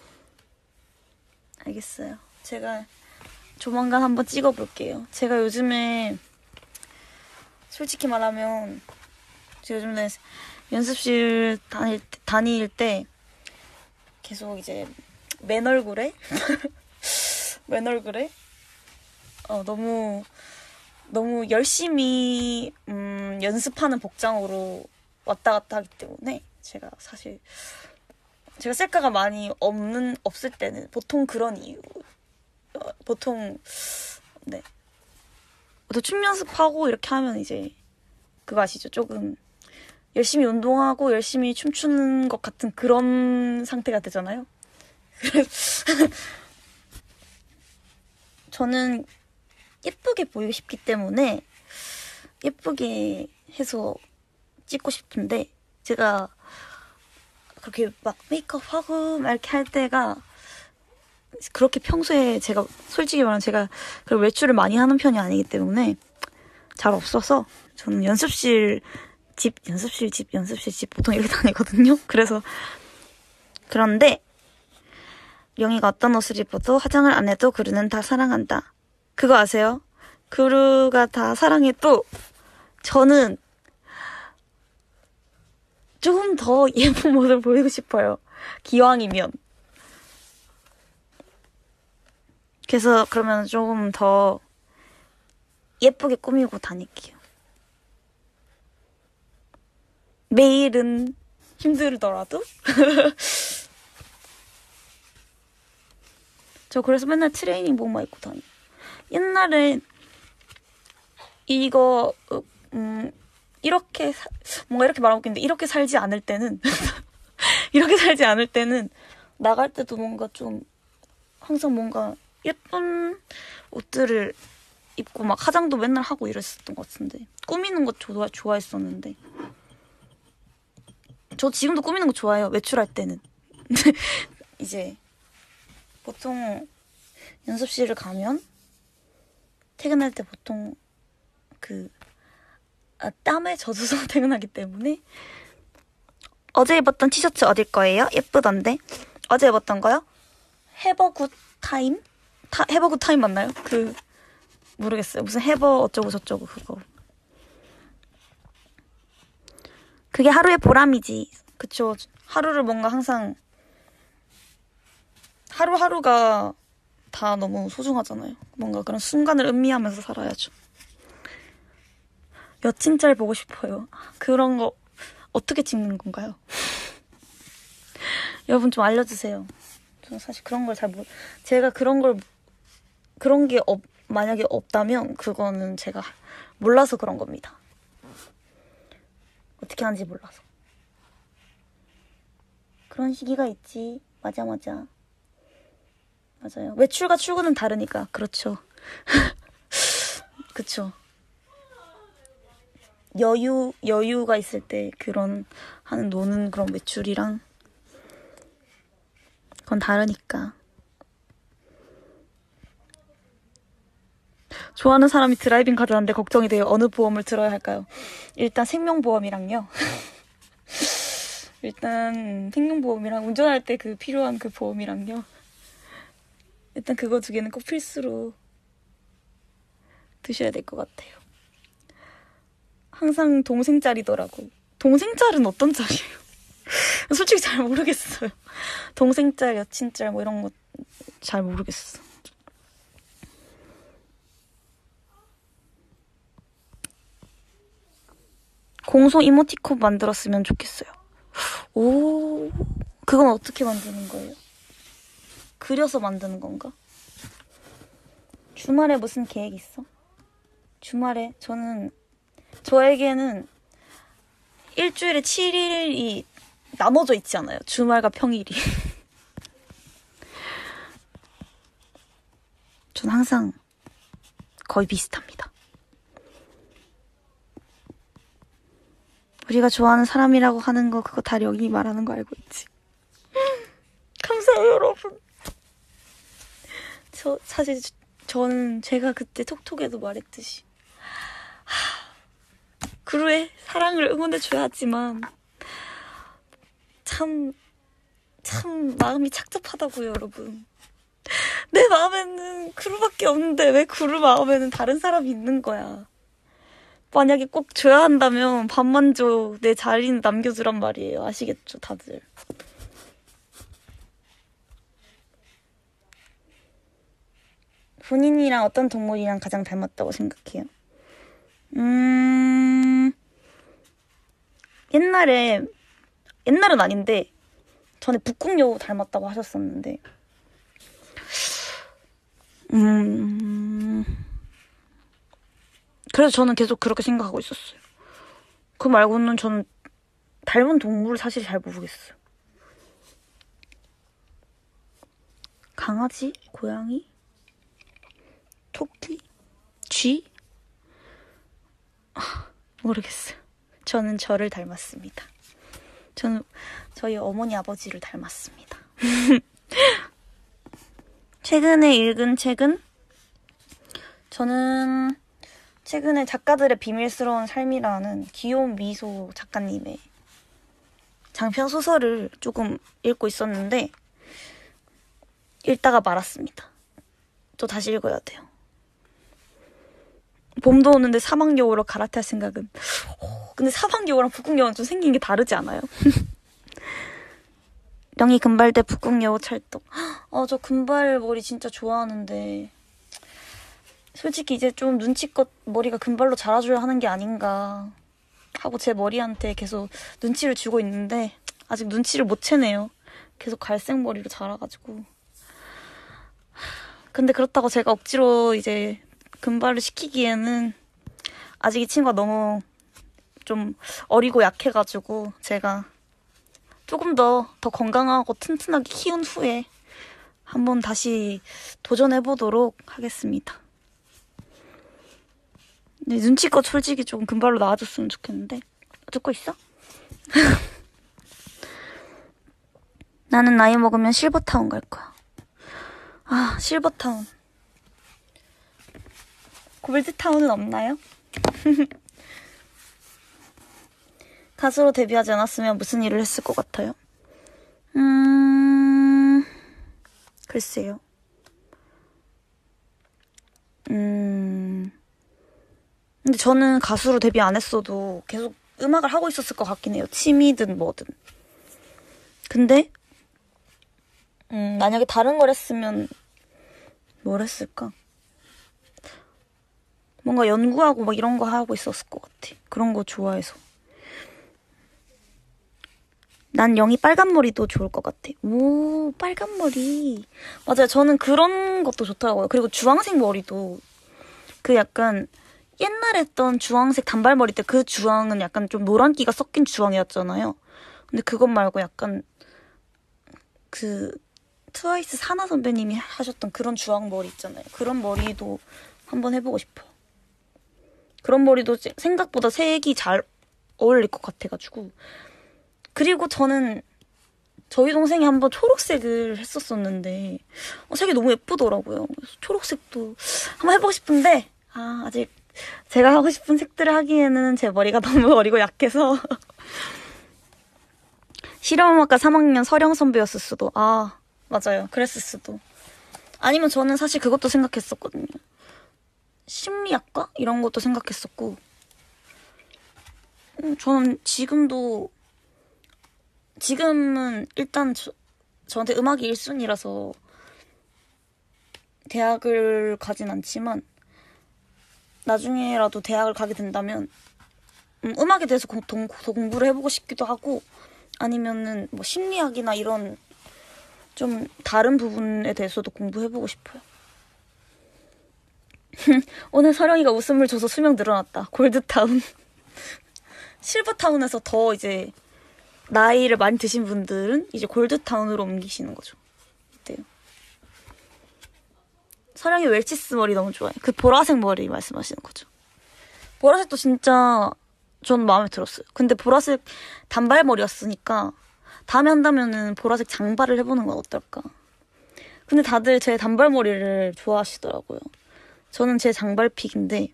알겠어요. 제가 조만간 한번 찍어볼게요. 제가 요즘에 솔직히 말하면 제가 요즘에 연습실 다닐 때 계속 이제 맨 얼굴에 너무 열심히 연습하는 복장으로 왔다 갔다 하기 때문에 제가 사실 제가 셀카가 많이 없을 때는 보통 그런 이유 네. 또 춤 연습하고 이렇게 하면 이제 그거 아시죠? 조금 열심히 운동하고 열심히 춤추는 것 같은 그런 상태가 되잖아요. 저는 예쁘게 보이고 싶기 때문에 예쁘게 해서 찍고 싶은데 제가 그렇게 막 메이크업하고 막 이렇게 할 때가 그렇게 평소에 제가 솔직히 말하면 제가 외출을 많이 하는 편이 아니기 때문에 잘 없어서 저는 연습실 집 보통 이렇게 다니거든요. 그래서 그런데 영희가 어떤 옷을 입어도 화장을 안 해도 그루는 다 사랑한다. 그거 아세요? 그루가 다 사랑해도 저는 조금 더 예쁜 모습을 보이고 싶어요. 기왕이면. 그래서 그러면 조금 더 예쁘게 꾸미고 다닐게요. 매일은 힘들더라도 저 그래서 맨날 트레이닝복만 입고 다녀요. 옛날에 이거 이렇게 뭔가 이렇게 말하고 있는데 이렇게 살지 않을 때는 나갈 때도 뭔가 좀 항상 뭔가 예쁜 옷들을 입고 막 화장도 맨날 하고 이랬었던 것 같은데 꾸미는 거 좋아했었는데 저 지금도 꾸미는 거 좋아해요. 외출할 때는. 이제 보통 연습실을 가면 퇴근할 때 보통 땀에 젖어서 퇴근하기 때문에 어제 입었던 티셔츠 어딜 거예요? 예쁘던데. 어제 입었던 거요? 해버 굿 타임? 해버 굿 타임 맞나요? 모르겠어요. 무슨 해버 어쩌고 저쩌고 그거. 그게 하루의 보람이지. 그쵸. 하루를 뭔가 항상 하루하루가 다 너무 소중하잖아요. 뭔가 그런 순간을 음미하면서 살아야죠. 여친 짤 보고 싶어요. 그런 거 어떻게 찍는 건가요? 여러분 좀 알려주세요. 저는 사실 그런 걸 잘 제가 그런 게 만약에 없다면 그거는 제가 몰라서 그런 겁니다. 어떻게 하는지 몰라서. 그런 시기가 있지. 맞아. 맞아요. 외출과 출근은 다르니까. 그렇죠. 그쵸. 여유가 있을 때 노는 그런 외출이랑 그건 다르니까. 좋아하는 사람이 드라이빙 가져왔는데 걱정이 돼요. 어느 보험을 들어야 할까요? 일단 생명보험이랑요. 일단 생명보험이랑 운전할 때 필요한 그 보험이랑요. 일단 그거 두 개는 꼭 필수로 드셔야 될 것 같아요. 항상 동생 짤이더라고. 동생 짤은 어떤 짤이에요? 솔직히 잘 모르겠어요. 동생 짤, 여친 짤 뭐 이런 거 잘 모르겠어. 공소 이모티콘 만들었으면 좋겠어요. 오, 그건 어떻게 만드는 거예요? 그려서 만드는 건가? 주말에 무슨 계획 있어? 주말에 저에게는 일주일에 7일이 나눠져 있지 않아요. 주말과 평일이. 전 항상 거의 비슷합니다. 우리가 좋아하는 사람이라고 하는 거 그거 다 여기 말하는 거 알고 있지? 감사해요, 여러분. 사실 저는 제가 그때 톡톡에도 말했듯이 그루의 사랑을 응원해줘야 하지만 참 마음이 착잡하다고요, 여러분. 내 마음에는 그루밖에 없는데 왜 그루 마음에는 다른 사람이 있는 거야. 만약에 꼭 줘야 한다면 밥만 줘. 내 자리는 남겨주란 말이에요. 아시겠죠, 다들? 본인이랑 어떤 동물이랑 가장 닮았다고 생각해요? 옛날은 아닌데 전에 북극여우 닮았다고 하셨었는데 그래서 저는 계속 그렇게 생각하고 있었어요. 그 말고는 저는 닮은 동물을 사실 잘 모르겠어요. 강아지? 고양이? 토끼? 쥐? 모르겠어요. 저는 저를 닮았습니다. 저는 저희 어머니 아버지를 닮았습니다. 최근에 읽은 책은? 저는 최근에 작가들의 비밀스러운 삶이라는 귀여운 미소 작가님의 장편 소설을 조금 읽고 있었는데 읽다가 말았습니다. 또 다시 읽어야 돼요. 봄도 오는데 사막여우로 갈아탈 생각은. 근데 사막여우랑 북극여우는 좀 생긴 게 다르지 않아요? 명이 금발대 북극여우 찰떡. 저 금발머리 진짜 좋아하는데 솔직히 이제 좀 눈치껏 머리가 금발로 자라줘야 하는 게 아닌가 하고 제 머리한테 계속 눈치를 주고 있는데 아직 눈치를 못 채네요. 계속 갈색 머리로 자라가지고. 근데 그렇다고 제가 억지로 이제 금발을 시키기에는 아직 이 친구가 너무 좀 어리고 약해가지고 제가 조금 더 건강하고 튼튼하게 키운 후에 한번 다시 도전해보도록 하겠습니다. 네, 눈치껏 솔직히 조금 금발로 나와줬으면 좋겠는데. 듣고 있어? 나는 나이 먹으면 실버타운 갈 거야. 실버타운. 골드타운은 없나요? 가수로 데뷔하지 않았으면 무슨 일을 했을 것 같아요? 글쎄요. 근데 저는 가수로 데뷔 안 했어도 계속 음악을 하고 있었을 것 같긴 해요. 취미든 뭐든. 근데 만약에 다른 걸 했으면 뭘 했을까? 뭔가 연구하고 막 이런 거 하고 있었을 것 같아. 그런 거 좋아해서. 난 영희 빨간 머리도 좋을 것 같아. 오, 빨간 머리. 맞아요. 저는 그런 것도 좋더라고요. 그리고 주황색 머리도 그 약간 옛날에 했던 주황색 단발머리 때 그 주황은 약간 좀 노란기가 섞인 주황이었잖아요. 근데 그것 말고 약간 그 트와이스 사나 선배님이 하셨던 그런 주황 머리 있잖아요. 그런 머리도 한번 해보고 싶어. 그런 머리도 생각보다 색이 잘 어울릴 것 같아가지고. 그리고 저는 저희 동생이 한번 초록색을 했었었는데 색이 너무 예쁘더라고요. 그래서 초록색도 한번 해보고 싶은데 아직 제가 하고 싶은 색들을 하기에는 제 머리가 너무 어리고 약해서 실용음악과 3학년 서령 선배였을 수도. 맞아요. 그랬을 수도. 아니면 저는 사실 그것도 생각했었거든요. 심리학과? 이런 것도 생각했었고. 저는 지금은 일단 저한테 음악이 1순위라서 대학을 가진 않지만 나중에라도 대학을 가게 된다면 음악에 대해서 더 공부를 해보고 싶기도 하고 아니면은 뭐 심리학이나 이런 좀 다른 부분에 대해서도 공부해보고 싶어요. 오늘 서령이가 웃음을 줘서 수명 늘어났다. 골드타운. 실버타운에서 더 이제 나이를 많이 드신 분들은 이제 골드타운으로 옮기시는 거죠. 어때요? 서령이 웰치스 머리 너무 좋아해. 그 보라색 머리 말씀하시는 거죠. 보라색도 진짜 전 마음에 들었어요. 근데 보라색 단발머리였으니까 다음에 한다면은 보라색 장발을 해보는 건 어떨까. 근데 다들 제 단발머리를 좋아하시더라고요. 저는 제 장발픽인데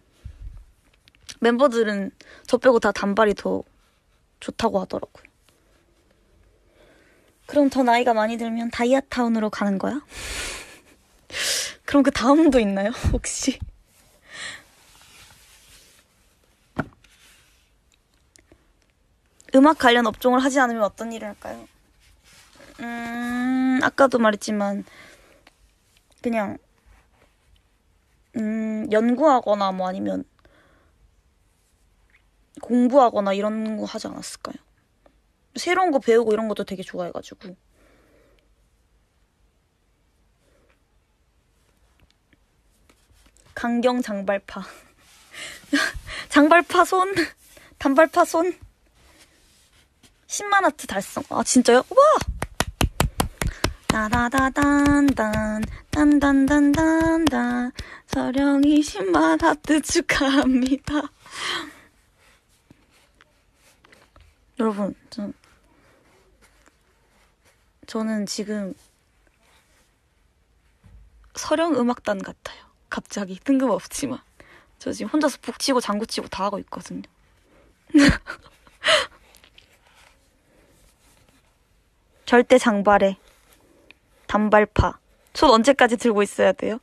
멤버들은 저 빼고 다 단발이 더 좋다고 하더라고요. 그럼 더 나이가 많이 들면 다이아타운으로 가는 거야? 그럼 그 다음도 있나요? 혹시? 음악 관련 업종을 하지 않으면 어떤 일을 할까요? 아까도 말했지만 그냥 연구하거나 뭐 아니면 공부하거나 이런 거 하지 않았을까요? 새로운 거 배우고 이런 것도 되게 좋아해가지고. 강경 장발파. 장발파 손, 단발파 손. 10만 하트 달성. 진짜요? 우와! 따다다단단, 단단단단단. 서령이 10만 하트 축하합니다. 여러분, 저는 지금 서령 음악단 같아요. 갑자기 뜬금없지만 저 지금 혼자서 북치고 장구치고 다 하고 있거든요. 절대 장발에 단발파. 손 언제까지 들고 있어야 돼요?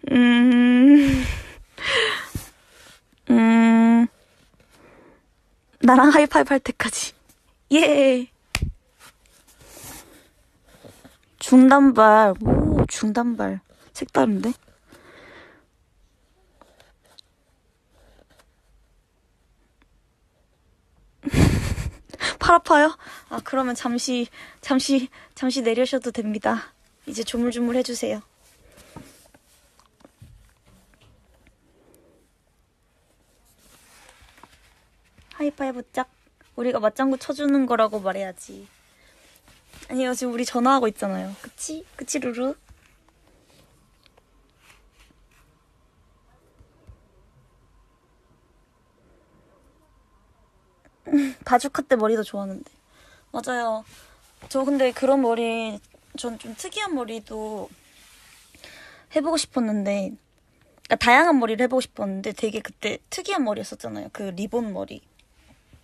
나랑 하이파이브 할 때까지. 예. 중단발. 오, 중단발. 색다른데? 팔 아파요? 그러면 잠시 내려셔도 됩니다. 이제 조물조물 해주세요. 하이파이브 짝. 우리가 맞장구 쳐주는 거라고 말해야지. 아니요, 지금 우리 전화하고 있잖아요. 그치? 그치, 루루? 바주카 때 머리도 좋았는데. 맞아요. 저 근데 그런 머리, 전 좀 특이한 머리도 해보고 싶었는데, 다양한 머리를 해보고 싶었는데 되게 그때 특이한 머리였었잖아요. 그 리본 머리.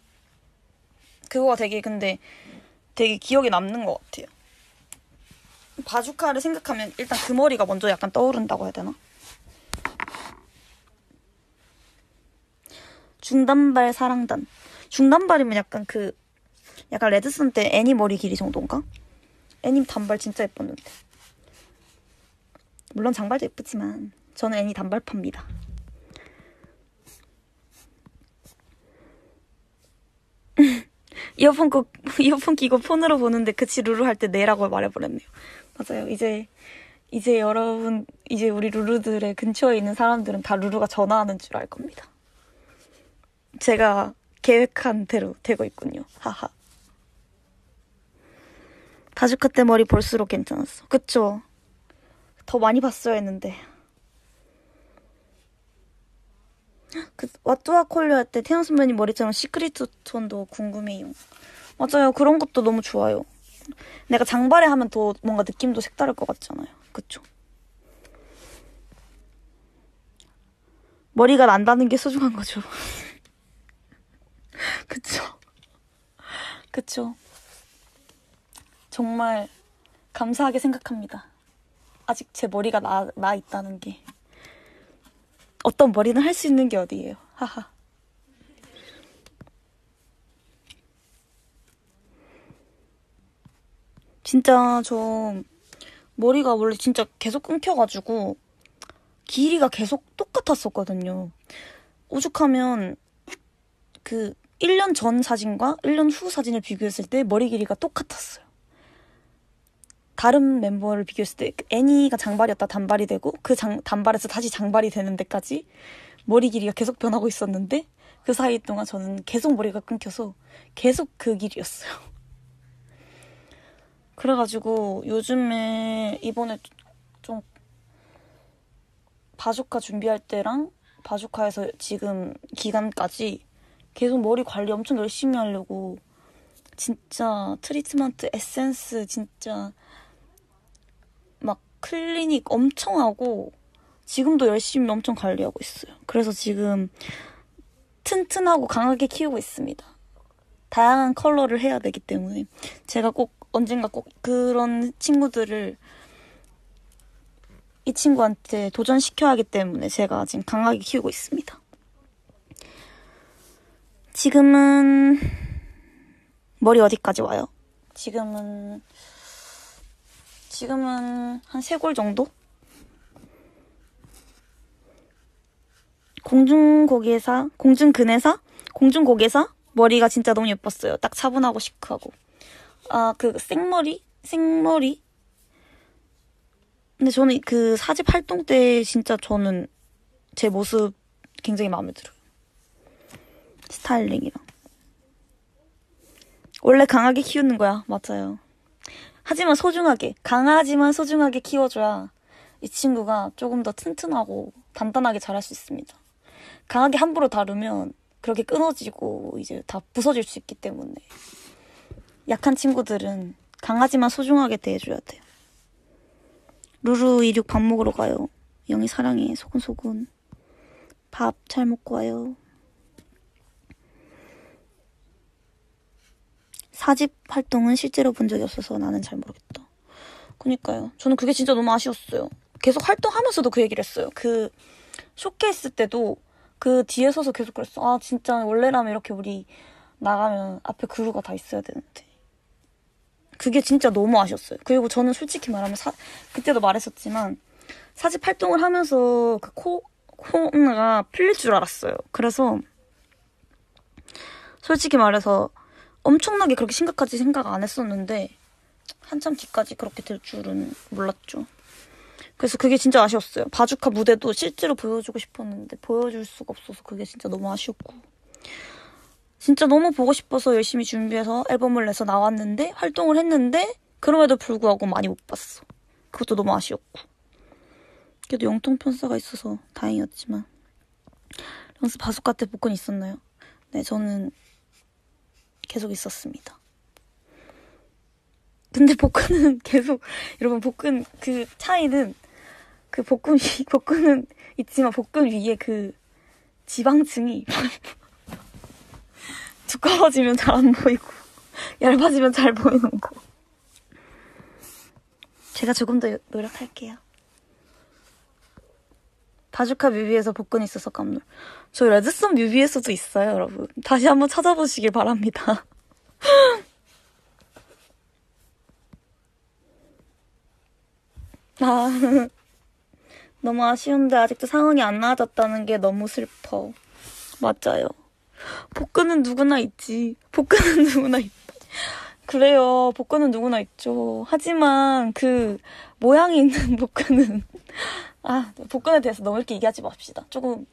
그거가 되게 기억에 남는 것 같아요. 바주카를 생각하면 일단 그 머리가 먼저 약간 떠오른다고 해야 되나? 중단발 사랑단. 중단발이면 약간 약간 레드슨 때 애니 머리 길이 정도인가? 애니 단발 진짜 예뻤는데. 물론 장발도 예쁘지만 저는 애니 단발파입니다. 이어폰 끼고 폰으로 보는데 그치 루루 할 때 네라고 말해버렸네요. 맞아요. 이제 여러분, 이제 우리 루루들의 근처에 있는 사람들은 다 루루가 전화하는 줄 알 겁니다. 제가 계획한 대로 되고 있군요. 하하. 바주카 때 머리 볼수록 괜찮았어. 그쵸? 더 많이 봤어야 했는데. 왓뚜아 콜려 할 때 태연 선배님 머리처럼 시크릿 톤도 궁금해요. 맞아요. 그런 것도 너무 좋아요. 내가 장발에 하면 더 뭔가 느낌도 색다를 것 같잖아요. 그쵸? 머리가 난다는 게 소중한 거죠. 그쵸? 그쵸? 정말 감사하게 생각합니다. 아직 제 머리가 나 있다는 게. 어떤 머리는 할 수 있는 게 어디예요. 하하. 진짜 저 머리가 원래 진짜 계속 끊겨가지고 길이가 계속 똑같았었거든요. 오죽하면 1년 전 사진과 1년 후 사진을 비교했을 때 머리 길이가 똑같았어요. 다른 멤버를 비교했을 때 애니가 장발이었다 단발이 되고 단발에서 다시 장발이 되는 데까지 머리 길이가 계속 변하고 있었는데 그 사이 동안 저는 계속 머리가 끊겨서 계속 그 길이였어요. 그래가지고 요즘에 이번에 좀 바주카 준비할 때랑 바주카에서 지금 기간까지 계속 머리 관리 엄청 열심히 하려고 진짜 트리트먼트 에센스 진짜 막 클리닉 엄청 하고 지금도 열심히 엄청 관리하고 있어요. 그래서 지금 튼튼하고 강하게 키우고 있습니다. 다양한 컬러를 해야 되기 때문에 제가 언젠가 꼭 그런 친구들을 이 친구한테 도전시켜야 하기 때문에 제가 지금 강하게 키우고 있습니다. 지금은 머리 어디까지 와요? 지금은 한 3골 정도? 공중고개사 머리가 진짜 너무 예뻤어요. 딱 차분하고 시크하고. 생머리? 근데 저는 그 사집 활동 때 진짜 저는 제 모습 굉장히 마음에 들어요. 스타일링이랑. 원래 강하게 키우는 거야. 맞아요. 하지만 강하지만 소중하게 키워줘야 이 친구가 조금 더 튼튼하고 단단하게 자랄 수 있습니다. 강하게 함부로 다루면 그렇게 끊어지고 이제 다 부서질 수 있기 때문에 약한 친구들은 강하지만 소중하게 대해줘야 돼요. 루루 26 밥 먹으러 가요. 영희 사랑해. 소근소근. 밥 잘 먹고 와요. 사집 활동은 실제로 본 적이 없어서 나는 잘 모르겠다. 그니까요. 저는 그게 진짜 너무 아쉬웠어요. 계속 활동하면서도 그 얘기를 했어요. 그 쇼케이스 때도 그 뒤에 서서 계속 그랬어. 아 진짜 원래라면 이렇게 우리 나가면 앞에 그루가 다 있어야 되는데. 그게 진짜 너무 아쉬웠어요. 그리고 저는 솔직히 말하면 그때도 말했었지만 사집 활동을 하면서 그 코로나가 풀릴 줄 알았어요. 그래서 솔직히 말해서 엄청나게 그렇게 심각하지 생각 안 했었는데 한참 뒤까지 그렇게 될 줄은 몰랐죠. 그래서 그게 진짜 아쉬웠어요. 바주카 무대도 실제로 보여주고 싶었는데 보여줄 수가 없어서 그게 진짜 너무 아쉬웠고 진짜 너무 보고 싶어서 열심히 준비해서 앨범을 내서 나왔는데 활동을 했는데 그럼에도 불구하고 많이 못 봤어. 그것도 너무 아쉬웠고 그래도 영통 편사가 있어서 다행이었지만 령스 바주카 때 복권 있었나요? 네, 저는 계속 있었습니다. 근데 복근은 계속 여러분 복근 그 차이는 그 복근은 있지만 복근 위에 그 지방층이 두꺼워지면 잘 안 보이고 얇아지면 잘 보이는 거. 제가 조금 더 노력할게요. 바주카 뮤비에서 복근이 있어서 깜놀. 저 레드썬 뮤비에서도 있어요, 여러분. 다시 한번 찾아보시길 바랍니다. 아, 너무 아쉬운데 아직도 상황이 안 나아졌다는 게 너무 슬퍼. 맞아요. 복근은 누구나 있지. 복근은 누구나 있다. 그래요. 복근은 누구나 있죠. 하지만 그 모양이 있는 복근은 복근에 대해서 너무 이렇게 얘기하지 맙시다. 조금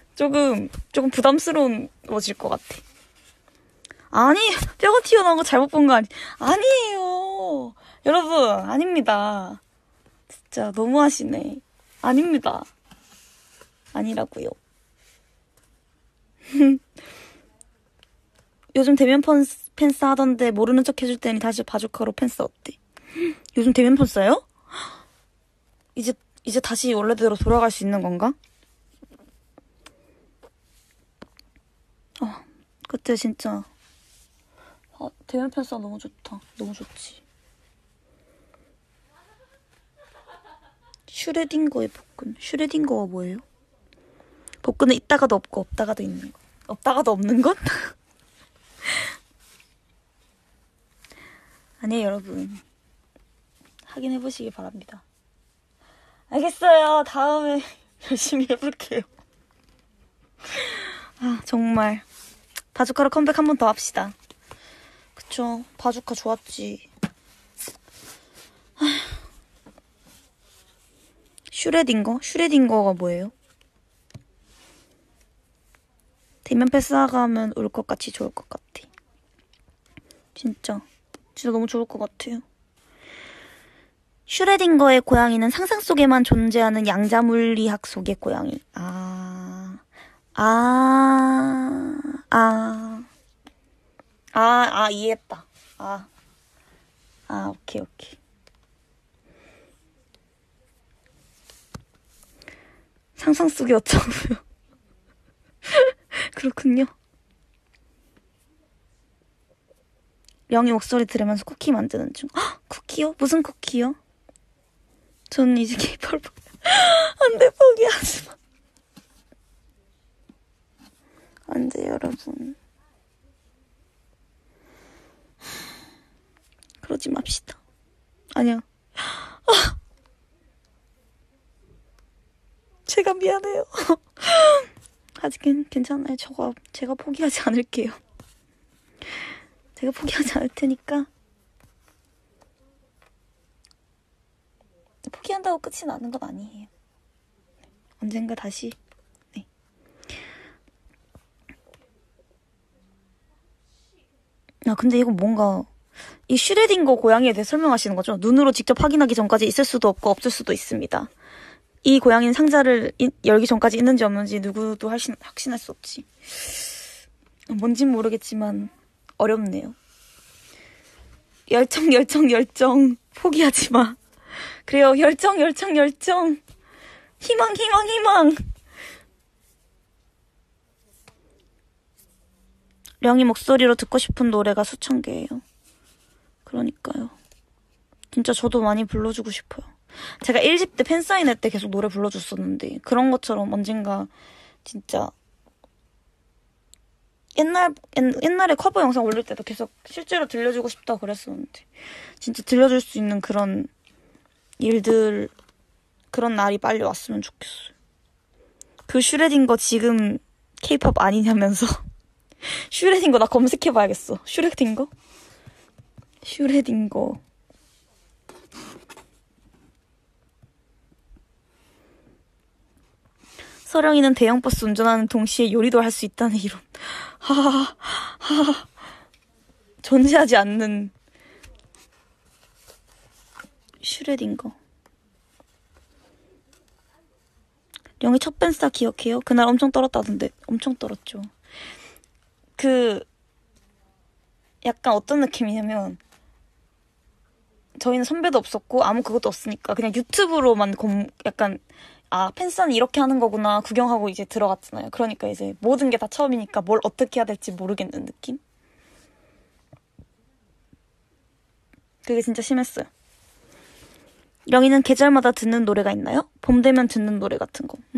부담스러워질 것 같아. 아니, 뼈가 튀어나온 거 잘못 본 거 아니에요. 여러분, 아닙니다. 진짜 너무하시네. 아닙니다. 아니라고요. 요즘 대면 팬싸 하던데 모르는 척 해줄 때니 다시 바주카로 팬싸 어때? 요즘 대면 팬싸요? 이제 다시 원래대로 돌아갈 수 있는 건가? 그때 진짜 대면 팬싸 너무 좋다. 너무 좋지. 슈레딩거의 복근. 슈레딩거가 뭐예요? 복근은 있다가도 없고 없다가도 있는 거. 없다가도 없는 것? 아니에요, 여러분. 확인해보시기 바랍니다. 알겠어요. 다음에 열심히 해볼게요. 정말. 바주카로 컴백 한 번 더 합시다. 그쵸. 바주카 좋았지. 슈레딩거? 슈레딩거가 뭐예요? 대면 패스하가 하면 올 것 같이 좋을 것 같아. 진짜 너무 좋을 것 같아요. 슈레딩거의 고양이는 상상 속에만 존재하는 양자물리학 속의 고양이. 이해했다. 오케이. 상상 속의 어쩌고요. 그렇군요. 영희 목소리 들으면서 쿠키 만드는 중. 쿠키요? 무슨 쿠키요? 전 이제 케이팝을 안 돼, 포기하지 마. 안 돼, 여러분. 그러지 맙시다. 아니야. 제가 미안해요. 아직 괜찮아요. 제가 포기하지 않을게요. 제가 포기하지 않을 테니까. 포기한다고 끝이 나는 건 아니에요. 언젠가 다시. 네. 근데 이거 뭔가 이 슈레딩거 고양이에 대해 설명하시는 거죠? 눈으로 직접 확인하기 전까지 있을 수도 없고 없을 수도 있습니다. 이 고양이는 상자를 열기 전까지 있는지 없는지 누구도 확신할 수 없지. 뭔진 모르겠지만 어렵네요. 열정. 포기하지 마. 그래요. 열정. 희망. 령이 목소리로 듣고 싶은 노래가 수천 개예요. 그러니까요. 진짜 저도 많이 불러주고 싶어요. 제가 1집 때 팬사인회 때 계속 노래 불러줬었는데 그런 것처럼 언젠가 진짜 옛날에 커버 영상 올릴 때도 계속 실제로 들려주고 싶다고 그랬었는데 진짜 들려줄 수 있는 그런 일들, 그런 날이 빨리 왔으면 좋겠어요. 그 슈레딩거 지금 케이팝 아니냐면서. 슈레딩거 나 검색해봐야겠어. 슈레딩거. 서령이는 대형 버스 운전하는 동시에 요리도 할 수 있다는 이론. 존재하지 않는 슈레딩거. 령이 첫 밴스타 기억해요? 그날 엄청 떨었다던데. 엄청 떨었죠. 약간 어떤 느낌이냐면 저희는 선배도 없었고 아무 그것도 없으니까 그냥 유튜브로만 약간 팬싸는 이렇게 하는 거구나 구경하고 이제 들어갔잖아요. 그러니까 이제 모든 게 다 처음이니까 뭘 어떻게 해야 될지 모르겠는 느낌? 그게 진짜 심했어요. 영희는 계절마다 듣는 노래가 있나요? 봄 되면 듣는 노래 같은 거.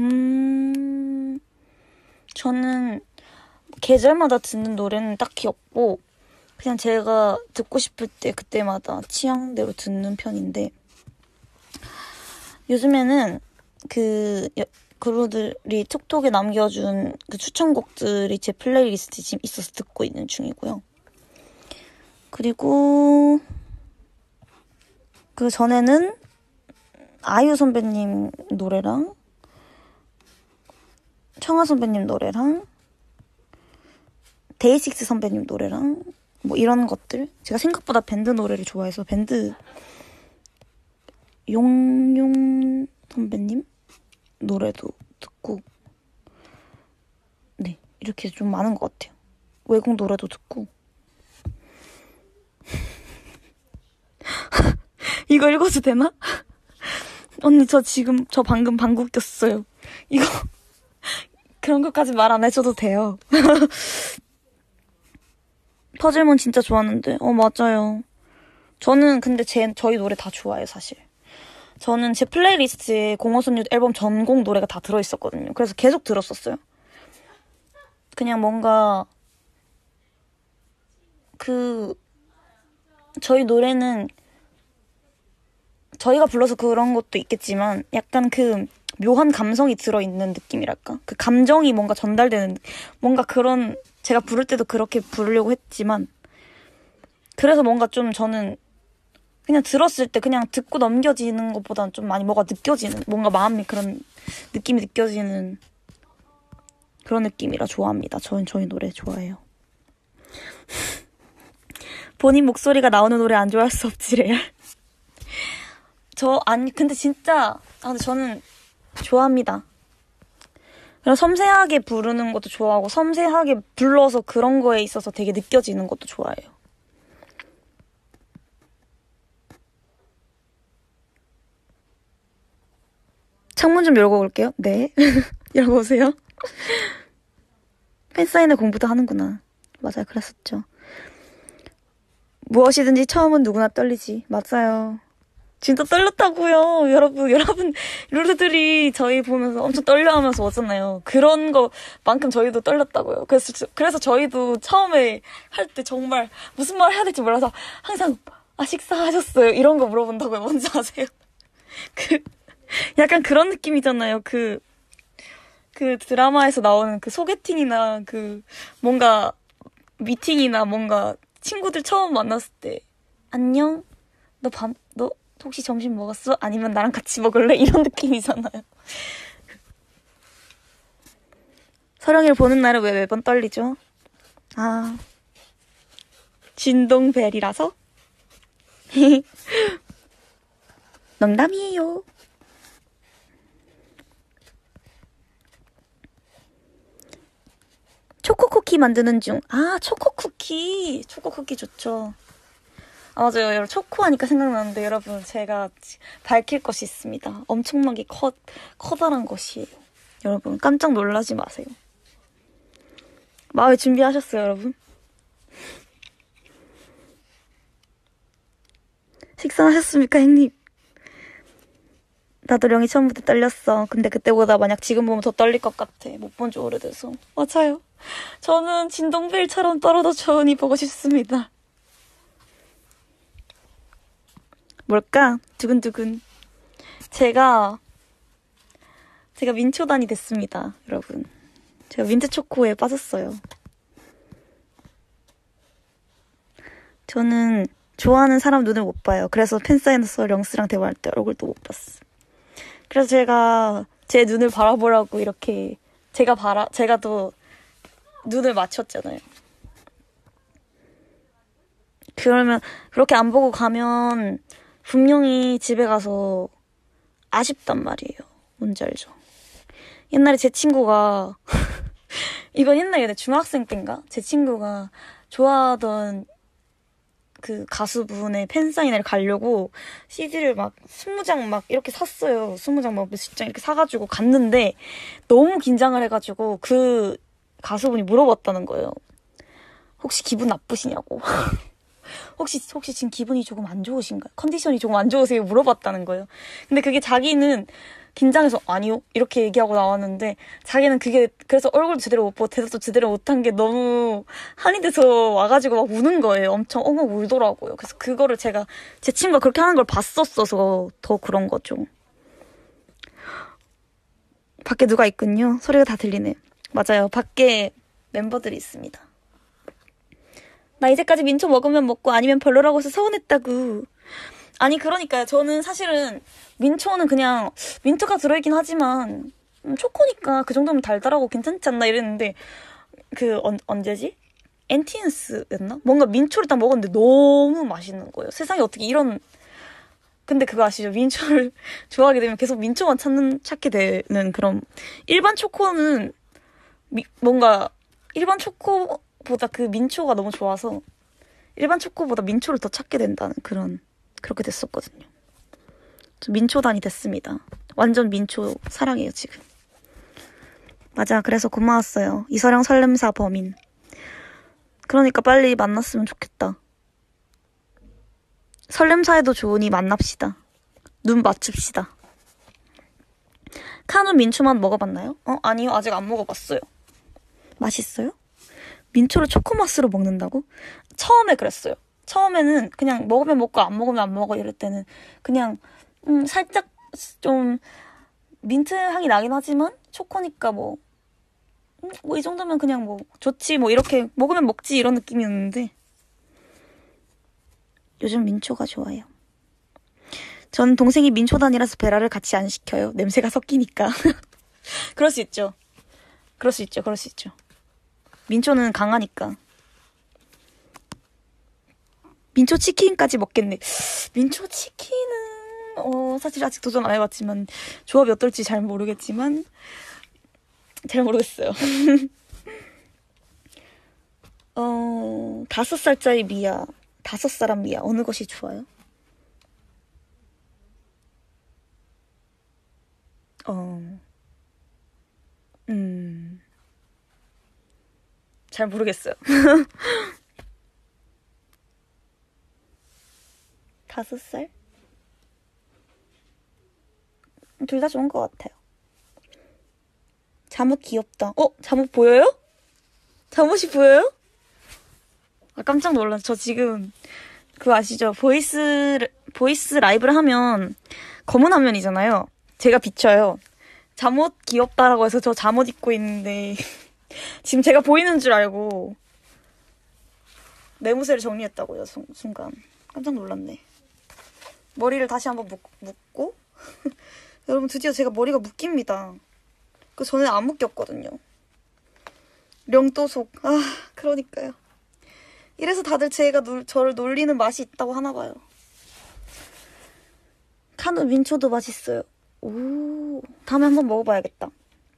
저는 계절마다 듣는 노래는 딱히 없고 그냥 제가 듣고 싶을 때 그때마다 취향대로 듣는 편인데 요즘에는 그루들이 톡톡에 남겨준 그 추천곡들이 제 플레이리스트에 지금 있어서 듣고 있는 중이고요. 그리고 그 전에는 아이유 선배님 노래랑 청아 선배님 노래랑 데이식스 선배님 노래랑 뭐 이런 것들 제가 생각보다 밴드 노래를 좋아해서 밴드 용용 선배님 노래도 듣고 네 이렇게 좀 많은 것 같아요. 외국 노래도 듣고 이거 읽어도 되나? 언니 저 방금 방구 꼈어요. 이거 그런 것까지 말 안 해줘도 돼요. 퍼즐몬 진짜 좋았는데 맞아요. 저는 근데 저희 노래 다 좋아해요 사실. 저는 제 플레이리스트에 공허섬유 앨범 전곡 노래가 다 들어있었거든요. 그래서 계속 들었었어요. 그냥 뭔가 저희 노래는 저희가 불러서 그런 것도 있겠지만 약간 묘한 감성이 들어있는 느낌이랄까? 그 감정이 뭔가 전달되는 뭔가 그런 제가 부를 때도 그렇게 부르려고 했지만 그래서 뭔가 좀 저는 그냥 들었을 때 그냥 듣고 넘겨지는 것보다는 좀 많이 뭐가 느껴지는 뭔가 마음이 그런 느낌이 느껴지는 그런 느낌이라 좋아합니다. 저는 저희 노래 좋아해요. 본인 목소리가 나오는 노래 안 좋아할 수 없지 레알. 근데 진짜 근데 저는 좋아합니다. 그냥 섬세하게 부르는 것도 좋아하고 섬세하게 불러서 그런 거에 있어서 되게 느껴지는 것도 좋아해요. 창문 좀 열고 올게요. 네. 열고 오세요. 팬사인회 공부도 하는구나. 맞아요. 그랬었죠. 무엇이든지 처음은 누구나 떨리지. 맞아요. 진짜 떨렸다고요. 여러분 룰루들이 저희 보면서 엄청 떨려하면서 오잖아요. 그런 거만큼 저희도 떨렸다고요. 그래서 저희도 처음에 할 때 정말 무슨 말 해야 될지 몰라서 항상 식사하셨어요? 이런 거 물어본다고요. 뭔지 아세요? 약간 그런 느낌이잖아요. 그 드라마에서 나오는 그 소개팅이나 뭔가 미팅이나 뭔가 친구들 처음 만났을 때 안녕? 너 혹시 점심 먹었어? 아니면 나랑 같이 먹을래? 이런 느낌이잖아요. 서령이를 보는 날은 왜 매번 떨리죠? 진동벨이라서? 농담이에요. 초코쿠키 만드는 중. 초코쿠키 좋죠. 맞아요. 여러분 초코하니까 생각나는데 여러분 제가 밝힐 것이 있습니다. 엄청나게 커다란 것이에요. 여러분 깜짝 놀라지 마세요. 마음에 준비하셨어요 여러분? 식사하셨습니까 형님? 나도 령이 처음부터 떨렸어. 근데 그때보다 만약 지금 보면 더 떨릴 것 같아. 못 본 지 오래돼서. 맞아요. 저는 진동벨처럼 떨어져 좋으니 보고 싶습니다. 뭘까? 두근두근. 제가 민초단이 됐습니다, 여러분. 제가 민트초코에 빠졌어요. 저는 좋아하는 사람 눈을 못 봐요. 그래서 팬사인회에서 령스랑 대화할 때 얼굴도 못 봤어. 그래서 제가 제 눈을 바라보라고 이렇게 제가 또 눈을 맞췄잖아요. 그러면 그렇게 안 보고 가면 분명히 집에 가서 아쉽단 말이에요. 뭔지 알죠? 옛날에 제 친구가 이건 옛날에 중학생 때인가? 제 친구가 좋아하던 그 가수분의 팬사인회를 가려고 CD를 막 20장 막 이렇게 샀어요. 20장 막 몇십 장 이렇게 사가지고 갔는데 너무 긴장을 해가지고 그 가수분이 물어봤다는 거예요. 혹시 기분 나쁘시냐고. 혹시 지금 기분이 조금 안 좋으신가요? 컨디션이 조금 안 좋으세요? 물어봤다는 거예요. 근데 그게 자기는 긴장해서 아니요 이렇게 얘기하고 나왔는데 자기는 그게 그래서 얼굴도 제대로 못 보고 대답도 제대로 못한 게 너무 한이 돼서 와가지고 막 우는 거예요. 엄청 엉엉 울더라고요. 그래서 그거를 제가 제 친구가 그렇게 하는 걸 봤었어서 더 그런 거죠. 밖에 누가 있군요. 소리가 다 들리네요. 맞아요. 밖에 멤버들이 있습니다. 나 이제까지 민초 먹으면 먹고 아니면 별로라고 해서 서운했다고. 아니 그러니까요. 저는 사실은 민초는 그냥 민트가 들어있긴 하지만 초코니까 그 정도면 달달하고 괜찮지 않나 이랬는데 그 언제지? 엔티엔스였나? 뭔가 민초를 딱 먹었는데 너무 맛있는 거예요. 세상에 어떻게 이런 근데 그거 아시죠? 민초를 좋아하게 되면 계속 민초만 찾게 되는 그런 일반 초코는 뭔가 일반 초코보다 그 민초가 너무 좋아서 일반 초코보다 민초를 더 찾게 된다는 그렇게 됐었거든요. 저 민초단이 됐습니다. 완전 민초 사랑해요, 지금. 맞아, 그래서 고마웠어요. 이서령 설렘사 범인. 그러니까 빨리 만났으면 좋겠다. 설렘사에도 좋으니 만납시다. 눈 맞춥시다. 카누 민초만 먹어봤나요? 아니요, 아직 안 먹어봤어요. 맛있어요? 민초를 초코맛으로 먹는다고? 처음에 그랬어요. 처음에는 그냥 먹으면 먹고 안 먹으면 안 먹어 이럴 때는 그냥 살짝 좀 민트 향이 나긴 하지만 초코니까 뭐 이 정도면 그냥 뭐 좋지 뭐 이렇게 먹으면 먹지 이런 느낌이었는데 요즘 민초가 좋아요. 전 동생이 민초단이라서 베라를 같이 안 시켜요. 냄새가 섞이니까. 그럴 수 있죠. 민초는 강하니까. 민초 치킨까지 먹겠네. 민초 치킨은 사실 아직 도전 안 해봤지만 조합이 어떨지 잘 모르겠어요. 5살짜리 미아, 5사람 미아 어느 것이 좋아요? 잘 모르겠어요. 5살? 둘 다 좋은 것 같아요. 잠옷 귀엽다. 잠옷 보여요? 잠옷이 보여요? 아, 깜짝 놀랐어. 저 지금 그거 아시죠? 보이스 라이브를 하면 검은 화면이잖아요. 제가 비쳐요. 잠옷 귀엽다라고 해서 저 잠옷 입고 있는데 지금 제가 보이는 줄 알고 내무새를 정리했다고요. 순간 깜짝 놀랐네. 머리를 다시 한번 묶고 여러분 드디어 제가 머리가 묶입니다. 그 전에 안 묶였거든요. 령또속. 그러니까요. 이래서 다들 저를 놀리는 맛이 있다고 하나 봐요. 카누 민초도 맛있어요. 오, 다음에 한번 먹어봐야겠다.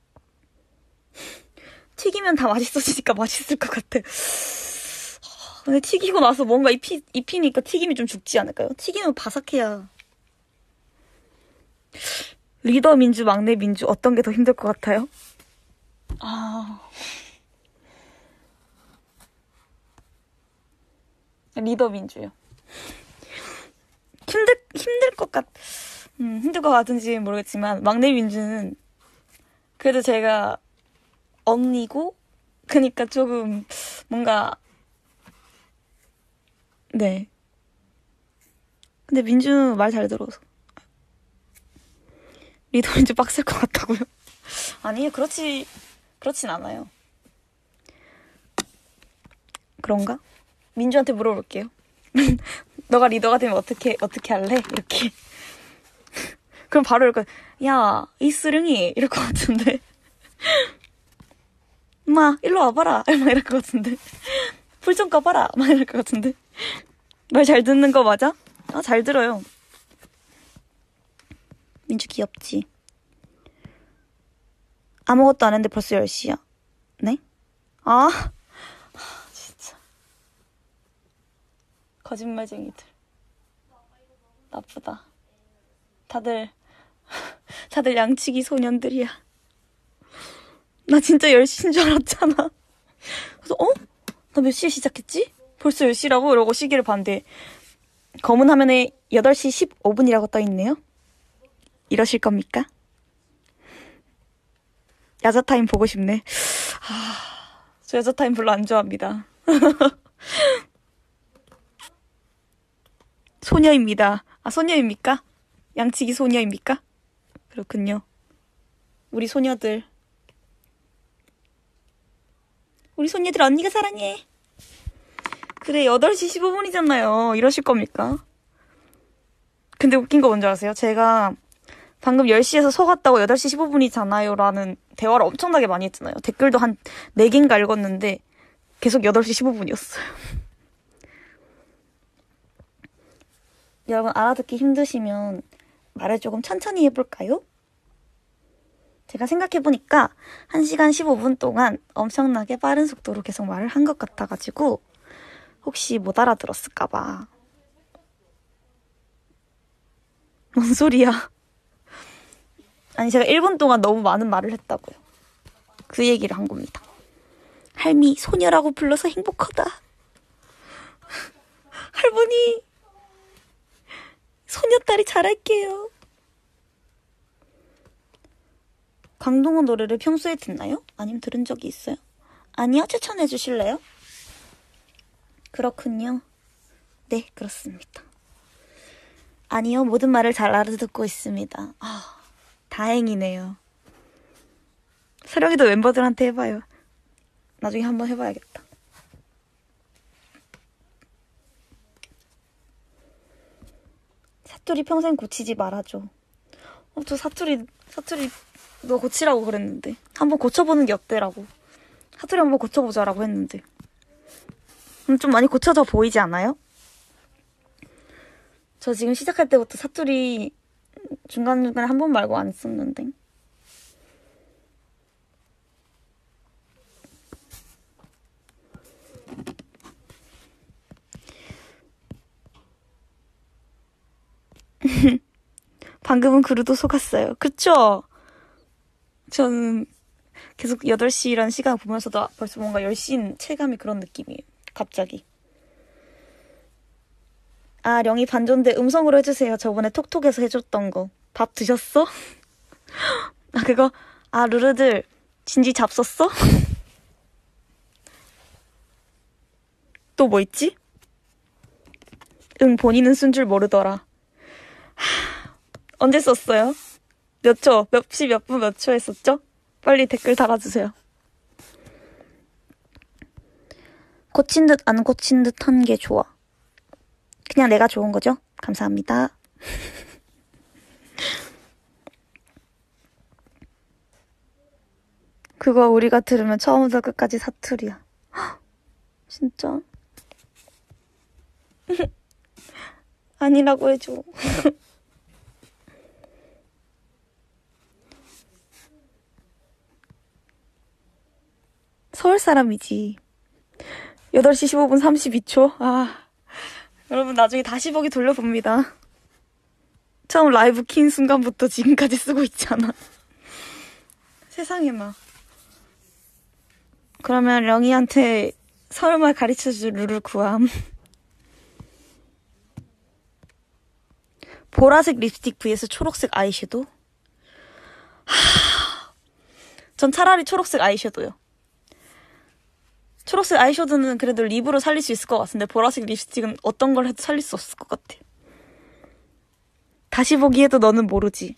튀기면 다 맛있어지니까 맛있을 것 같아. 근데 튀기고 나서 뭔가 입히니까 튀김이 좀 죽지 않을까요? 튀기면 바삭해야. 리더 민주, 막내 민주 어떤 게 더 힘들 것 같아요? 리더 민주요. 힘들 것 같은지 모르겠지만 막내 민주는 그래도 제가 언니고 그니까 조금 뭔가 네. 근데 민주 말 잘 들어서 리더 민주 빡셀 것 같다고요? 아니에요. 그렇진 않아요. 그런가? 민주한테 물어볼게요. 너가 리더가 되면 어떻게 할래? 이렇게. 그럼 바로 이럴 거, 야, 이 쓰릉이 이럴 것 같은데. 엄마, 일로 와봐라. 막 이럴 것 같은데. 불 좀 꺼봐라. 막 이럴 것 같은데. 말 잘 듣는 거 맞아? 잘 들어요. 민주 귀엽지? 아무것도 안 했는데 벌써 10시야. 네? 진짜. 거짓말쟁이들. 나쁘다. 다들 양치기 소년들이야. 나 진짜 10시인 줄 알았잖아. 그래서 나 몇 시에 시작했지? 벌써 10시라고? 이러고 시계를 봤는데 검은 화면에 8시 15분이라고 떠있네요. 이러실 겁니까? 야자타임 보고 싶네. 저 야자타임 별로 안 좋아합니다. 소녀입니다. 아, 소녀입니까? 양치기 소녀입니까? 그렇군요. 우리 소녀들 언니가 사랑해. 그래, 8시 15분이잖아요. 이러실 겁니까? 근데 웃긴 거 뭔지 아세요? 제가 방금 10시에서 속았다고 8시 15분이잖아요 라는 대화를 엄청나게 많이 했잖아요. 댓글도 한 4개인가 읽었는데 계속 8시 15분이었어요. 여러분 알아듣기 힘드시면 말을 조금 천천히 해볼까요? 제가 생각해보니까 1시간 15분 동안 엄청나게 빠른 속도로 계속 말을 한 것 같아가지고 혹시 못 알아들었을까봐. 뭔 소리야. 아니 제가 1분 동안 너무 많은 말을 했다고요. 그 얘기를 한 겁니다. 할미 소녀라고 불러서 행복하다. 할머니 소녀딸이 잘할게요. 강동원 노래를 평소에 듣나요? 아니면 들은 적이 있어요? 아니요? 추천해 주실래요? 그렇군요. 네, 그렇습니다. 아니요, 모든 말을 잘 알아듣고 있습니다. 다행이네요. 서령이도 멤버들한테 해봐요. 나중에 한번 해봐야겠다. 사투리 평생 고치지 말아줘. 저 사투리 너 고치라고 그랬는데. 한번 고쳐보는 게 어때라고. 사투리 한번 고쳐보자라고 했는데. 좀 많이 고쳐져 보이지 않아요? 저 지금 시작할 때부터 사투리 중간중간에 한 번 말고 안 썼는데. 방금은 그루도 속았어요. 그쵸? 저는 계속 8시라는 시간을 보면서도 벌써 뭔가 10시인 체감이 그런 느낌이에요. 갑자기. 아, 령이 반존대 음성으로 해주세요. 저번에 톡톡에서 해줬던 거. 밥 드셨어? 아, 그거. 아, 루루들 진지 잡섰어? 또 뭐 있지? 응, 본인은 쓴 줄 모르더라. 언제 썼어요? 몇 초? 몇 시 몇 분 몇 초 했었죠? 빨리 댓글 달아주세요. 고친 듯 안 고친 듯 한 게 좋아. 그냥 내가 좋은 거죠? 감사합니다. 그거 우리가 들으면 처음부터 끝까지 사투리야. 진짜? 아니라고 해줘. 서울 사람이지. 8시 15분 32초? 여러분 나중에 다시 보기 돌려봅니다. 처음 라이브 킨 순간부터 지금까지 쓰고 있잖아. 세상에나. 그러면 령이한테 서울말 가르쳐줄 룰을 구함. 보라색 립스틱 vs 초록색 아이섀도우? 전 차라리 초록색 아이섀도우요. 초록색 아이섀도우는 그래도 립으로 살릴 수 있을 것 같은데 보라색 립스틱은 어떤 걸 해도 살릴 수 없을 것 같아. 다시 보기에도 너는 모르지.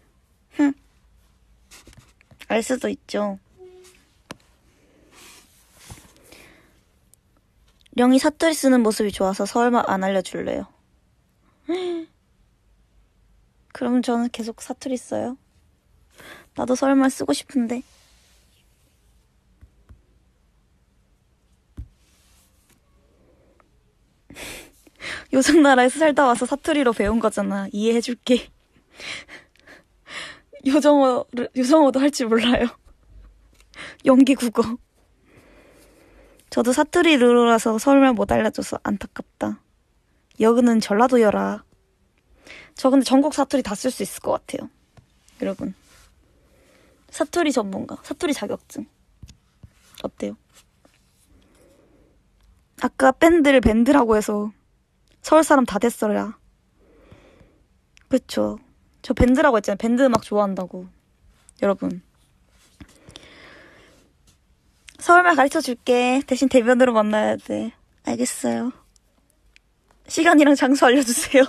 알 수도 있죠. 령이 사투리 쓰는 모습이 좋아서 서울말 안 알려줄래요? 그럼 저는 계속 사투리 써요. 나도 서울말 쓰고 싶은데. 요즘 나라에서 살다 와서 사투리로 배운 거잖아. 이해해줄게. 요정어도 할 줄 몰라요. 연기 국어. 저도 사투리 르르라서 서울말 못 알려줘서 안타깝다. 여기는 전라도여라. 저 근데 전국 사투리 다 쓸 수 있을 것 같아요. 여러분. 사투리 전문가, 사투리 자격증. 어때요? 아까 밴드를 밴드라고 해서 서울 사람 다 됐어야. 그쵸. 저 밴드라고 했잖아요. 밴드 음악 좋아한다고. 여러분. 서울말 가르쳐 줄게. 대신 대면으로 만나야 돼. 알겠어요. 시간이랑 장소 알려주세요.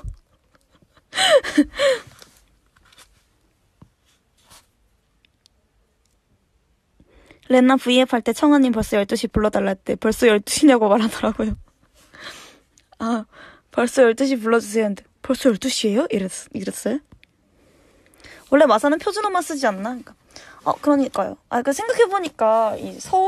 렌나 V앱 할 때 청아님 벌써 12시 불러달라 했대. 벌써 12시냐고 말하더라고요. 아, 벌써 12시 불러주세요 했는데 벌써 12시예요? 이랬어요? 원래 마사는 표준어만 쓰지 않나? 그러니까. 그러니까요. 생각해보니까,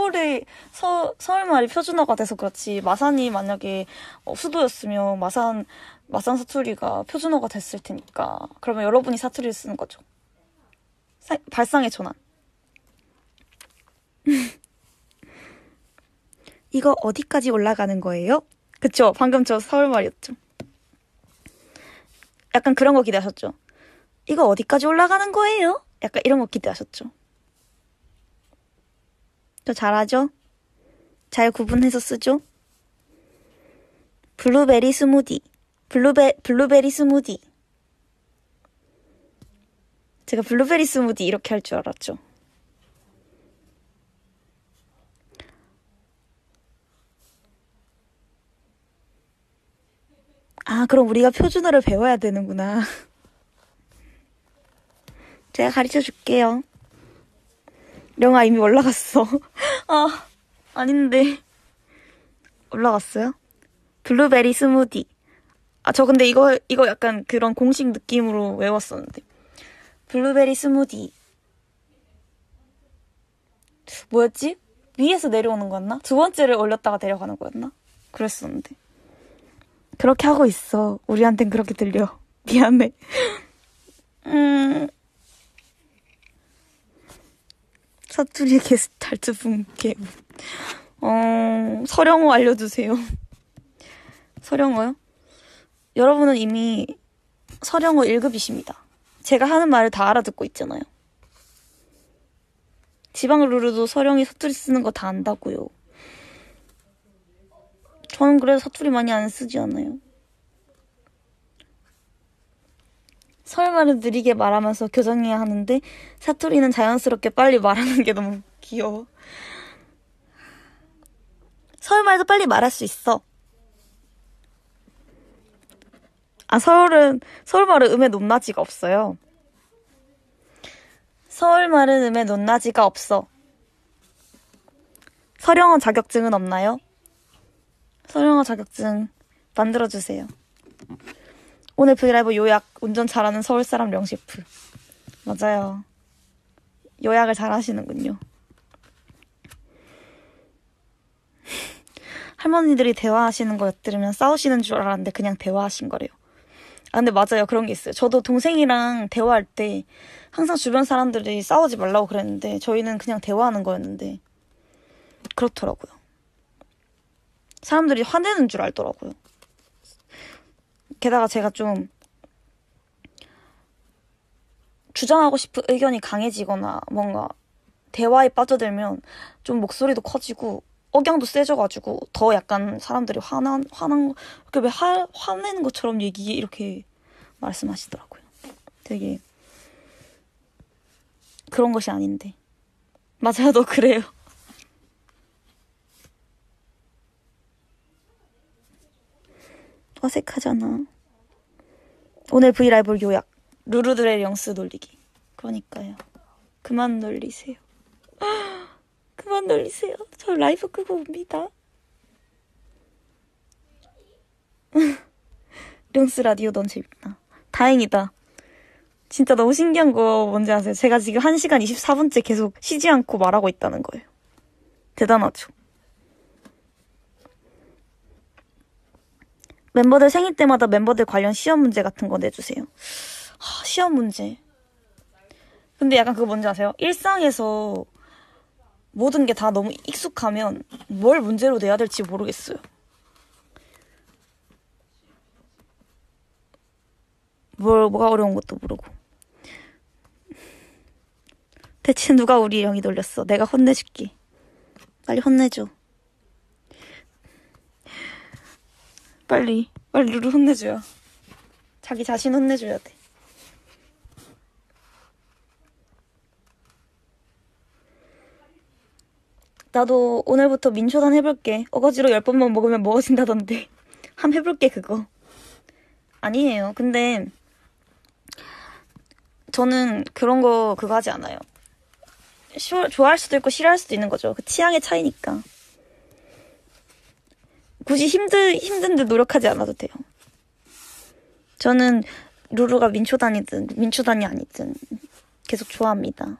서울말이 표준어가 돼서 그렇지, 마산이 만약에, 수도였으면, 마산 사투리가 표준어가 됐을 테니까, 그러면 여러분이 사투리를 쓰는 거죠. 발상의 전환. 이거 어디까지 올라가는 거예요? 그쵸? 방금 저 서울말이었죠. 약간 그런 거 기대하셨죠? 이거 어디까지 올라가는 거예요? 약간 이런 거 기대하셨죠? 저 잘하죠? 잘 구분해서 쓰죠? 블루베리 스무디. 블루베리 스무디. 제가 블루베리 스무디 이렇게 할 줄 알았죠? 그럼 우리가 표준어를 배워야 되는구나. 제가 가르쳐 줄게요. 영아 이미 올라갔어. 아닌데. 올라갔어요? 블루베리 스무디. 저 근데 이거 약간 그런 공식 느낌으로 외웠었는데. 블루베리 스무디. 뭐였지? 위에서 내려오는 거였나? 두 번째를 올렸다가 내려가는 거였나? 그랬었는데. 그렇게 하고 있어. 우리한텐 그렇게 들려. 미안해. 사투리 게스탈트 분께. 서령어 알려주세요. 서령어요? 여러분은 이미 서령어 1급이십니다. 제가 하는 말을 다 알아듣고 있잖아요. 지방 루루도 서령이 사투리 쓰는 거 다 안다고요. 저는 그래도 사투리 많이 안 쓰지 않아요. 서울말은 느리게 말하면서 교정해야 하는데 사투리는 자연스럽게 빨리 말하는 게 너무 귀여워. 서울말도 빨리 말할 수 있어. 서울말은 음의 높낮이가 없어요. 서울말은 음의 높낮이가 없어. 서령어 자격증은 없나요? 서령어 자격증 만들어주세요. 오늘 브이라이브 요약, 운전 잘하는 서울사람 령셰프. 맞아요. 요약을 잘하시는군요. 할머니들이 대화하시는 거 들으면 싸우시는 줄 알았는데 그냥 대화하신 거래요. 근데 맞아요. 그런 게 있어요. 저도 동생이랑 대화할 때 항상 주변 사람들이 싸우지 말라고 그랬는데 저희는 그냥 대화하는 거였는데 그렇더라고요. 사람들이 화내는 줄 알더라고요. 게다가 제가 좀 주장하고 싶은 의견이 강해지거나 뭔가 대화에 빠져들면 좀 목소리도 커지고 억양도 세져가지고 더 약간 사람들이 화난 이렇게 왜 화내는 것처럼 얘기해 이렇게 말씀하시더라고요. 되게 그런 것이 아닌데. 맞아요, 너 그래요. 어색하잖아. 오늘 브이라이브 요약. 루루들의 령스 놀리기. 그러니까요. 그만 놀리세요. 그만 놀리세요. 저 라이브 끄고 옵니다. 령스 라디오 넌 재밌다. 다행이다. 진짜 너무 신기한 거 뭔지 아세요? 제가 지금 1시간 24분째 계속 쉬지 않고 말하고 있다는 거예요. 대단하죠. 멤버들 생일 때마다 멤버들 관련 시험 문제 같은 거 내주세요. 시험 문제. 근데 약간 그거 뭔지 아세요? 일상에서 모든 게 다 너무 익숙하면 뭘 문제로 내야 될지 모르겠어요. 뭐가 어려운 것도 모르고. 대체 누가 우리 영이 놀렸어? 내가 혼내줄게. 빨리 혼내줘. 빨리 루루 혼내줘요. 자기 자신 혼내줘야 돼. 나도 오늘부터 민초단 해볼게. 어거지로 10번만 먹으면 먹어진다던데. 한번 해볼게 그거. 아니에요. 근데 저는 그런 거 그거 하지 않아요. 좋아할 수도 있고 싫어할 수도 있는 거죠. 그 취향의 차이니까. 굳이 힘든데 노력하지 않아도 돼요. 저는 루루가 민초단이든 민초단이 아니든 계속 좋아합니다.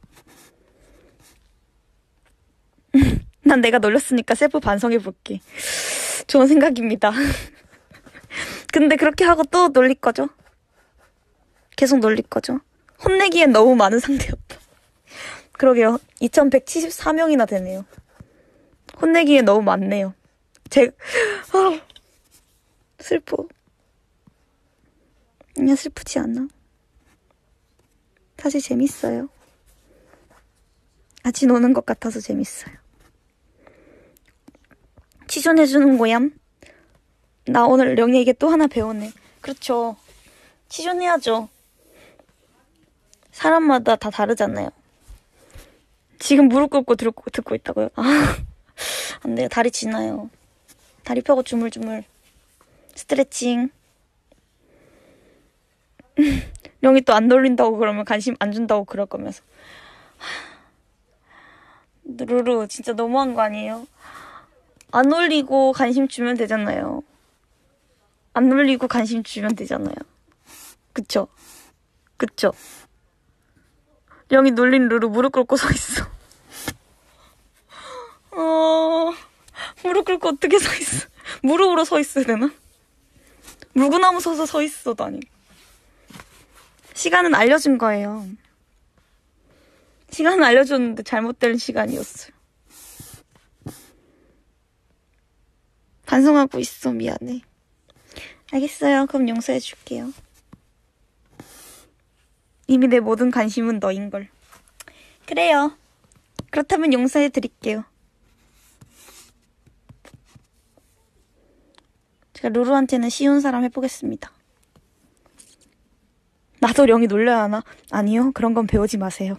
난 내가 놀렸으니까 셀프 반성해볼게. 좋은 생각입니다. 근데 그렇게 하고 또 놀릴 거죠? 계속 놀릴 거죠? 혼내기엔 너무 많은 상대였다. 그러게요. 2174명이나 되네요. 혼내기엔 너무 많네요. 슬퍼. 그냥 슬프지 않아. 사실 재밌어요. 같이 노는 것 같아서 재밌어요. 치존해주는 고얌? 나 오늘 령이에게 또 하나 배우네. 그렇죠. 치존해야죠. 사람마다 다 다르잖아요. 지금 무릎 꿇고 듣고 있다고요? 안 돼요. 다리 지나요. 다리 펴고 주물주물. 스트레칭. 령이 또 안 놀린다고 그러면 관심 안 준다고 그럴 거면서. 루루 진짜 너무한 거 아니에요? 안 놀리고 관심 주면 되잖아요. 안 놀리고 관심 주면 되잖아요. 그쵸? 그쵸? 령이 놀린 루루 무릎 꿇고 서 있어. 무릎 꿇고 어떻게 서 있어? 무릎으로 서 있어야 되나? 물구나무 서서 서 있어도 아니고. 시간은 알려준 거예요. 시간은 알려줬는데 잘못된 시간이었어요. 반성하고 있어. 미안해. 알겠어요. 그럼 용서해줄게요. 이미 내 모든 관심은 너인걸. 그래요. 그렇다면 용서해드릴게요. 제가 루루한테는 쉬운 사람 해보겠습니다. 나도 령이 놀려야 하나? 아니요. 그런 건 배우지 마세요.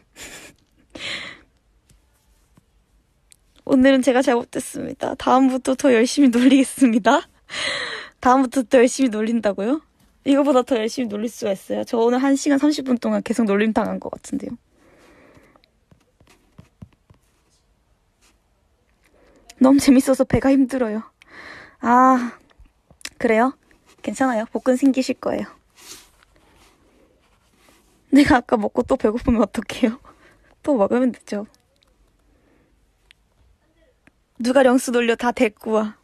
오늘은 제가 잘못했습니다. 다음부터 더 열심히 놀리겠습니다. 다음부터 더 열심히 놀린다고요? 이거보다 더 열심히 놀릴 수가 있어요. 저 오늘 1시간 30분 동안 계속 놀림 당한 것 같은데요. 너무 재밌어서 배가 힘들어요. 아, 그래요? 괜찮아요. 복근 생기실 거예요. 내가 아까 먹고 또 배고프면 어떡해요? 또 먹으면 되죠. 누가 령수 놀려 다 데리고 와.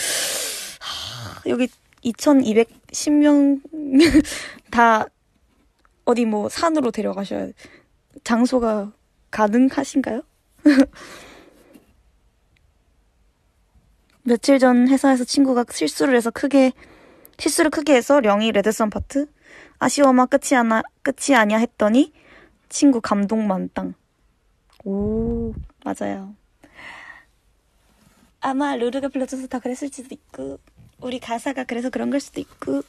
여기 2210명 다 어디 뭐 산으로 데려가셔야 돼. 장소가 가능하신가요? 며칠 전 회사에서 친구가 실수를 크게 해서 령이 레드썬 파트 아쉬워마 끝이 아니야 했더니 친구 감동 만땅. 오, 맞아요. 아마 루루가 불러줘서 다 그랬을지도 있고 우리 가사가 그래서 그런 걸 수도 있고.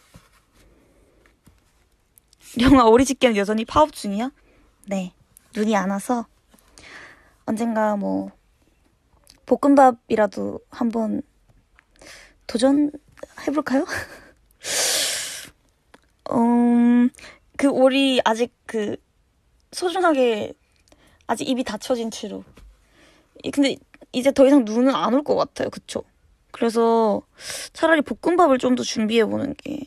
령아 오리집게는 여전히 파업 중이야? 네, 눈이 안 와서 언젠가 뭐 볶음밥이라도 한번 도전해볼까요? 그 오리 아직 소중하게 아직 입이 닫혀진 채로. 근데 이제 더 이상 눈은 안 올 것 같아요. 그쵸? 그래서 차라리 볶음밥을 좀 더 준비해보는 게.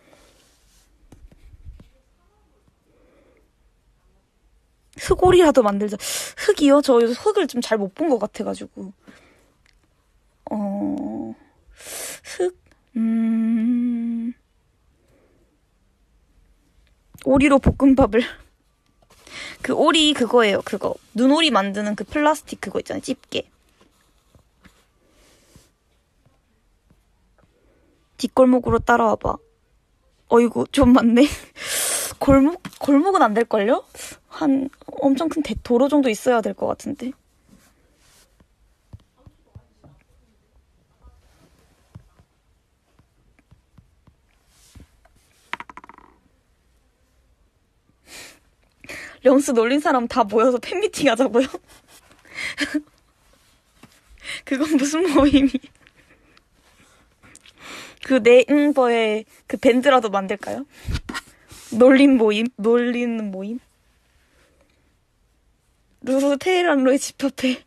흑오리라도 만들자. 흑이요? 저 요새 흑을 좀 잘 못 본 것 같아가지고. 흑? 오리로 볶음밥을. 그 오리 그거예요. 그거. 눈오리 만드는 그 플라스틱 그거 있잖아요. 집게. 뒷골목으로 따라와봐. 어이구, 좀 많네. 골목은 안 될걸요? 한 엄청 큰 도로 정도 있어야 될 것 같은데. 령스 놀린 사람 다 모여서 팬미팅 하자고요? 그건 무슨 모임이? 그 네임버의 그 밴드라도 만들까요? 놀림 모임? 놀리는 모임? 루루 테헤란로의 집 앞에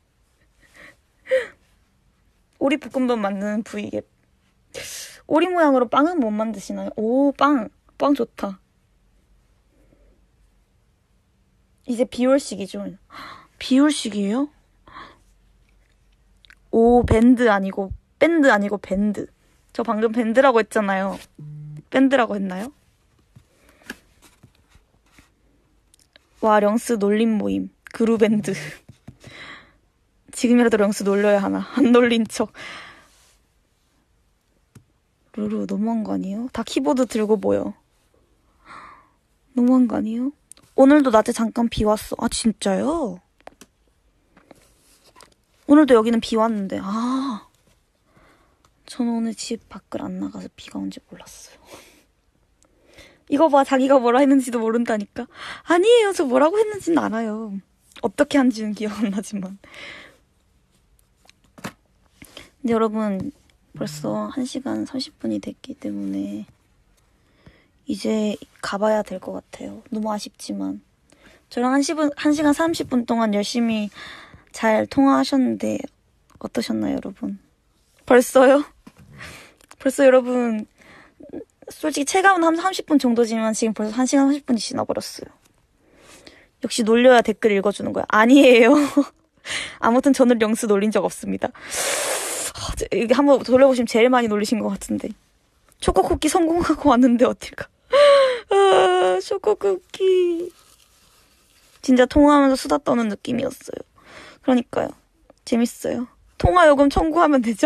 오리 볶음밥 만드는 부위게. 오리 모양으로 빵은 못 만드시나요? 오, 빵 좋다. 이제 비올식이죠. 비올식이에요? 오, 밴드 아니고 밴드. 저 방금 밴드라고 했잖아요. 밴드라고 했나요? 와, 령스 놀림 모임. 그루밴드. 지금이라도 령스 놀려야 하나. 안 놀린 척. 루루 너무한 거 아니에요? 다 키보드 들고 모여. 너무한 거 아니에요? 오늘도 낮에 잠깐 비 왔어. 아, 진짜요? 오늘도 여기는 비 왔는데. 아, 저는 오늘 집 밖을 안 나가서 비가 온지 몰랐어요. 이거 봐, 자기가 뭐라 했는지도 모른다니까. 아니에요, 저 뭐라고 했는지는 알아요. 어떻게 한지는 기억 안 나지만. 근데 여러분, 벌써 1시간 30분이 됐기 때문에 이제 가봐야 될 것 같아요. 너무 아쉽지만. 저랑 1시간 30분 동안 열심히 잘 통화하셨는데 어떠셨나요, 여러분? 벌써요? 벌써 여러분, 솔직히 체감은 한 30분 정도지만 지금 벌써 1시간 30분이 지나버렸어요. 역시 놀려야 댓글 읽어주는 거야. 아니에요. 아무튼 저는 령스 놀린 적 없습니다. 이게 한번 돌려보시면 제일 많이 놀리신 것 같은데. 초코쿠키 성공하고 왔는데 어딜까. 아, 초코쿠키. 진짜 통화하면서 수다 떠는 느낌이었어요. 그러니까요. 재밌어요. 통화요금 청구하면 되죠?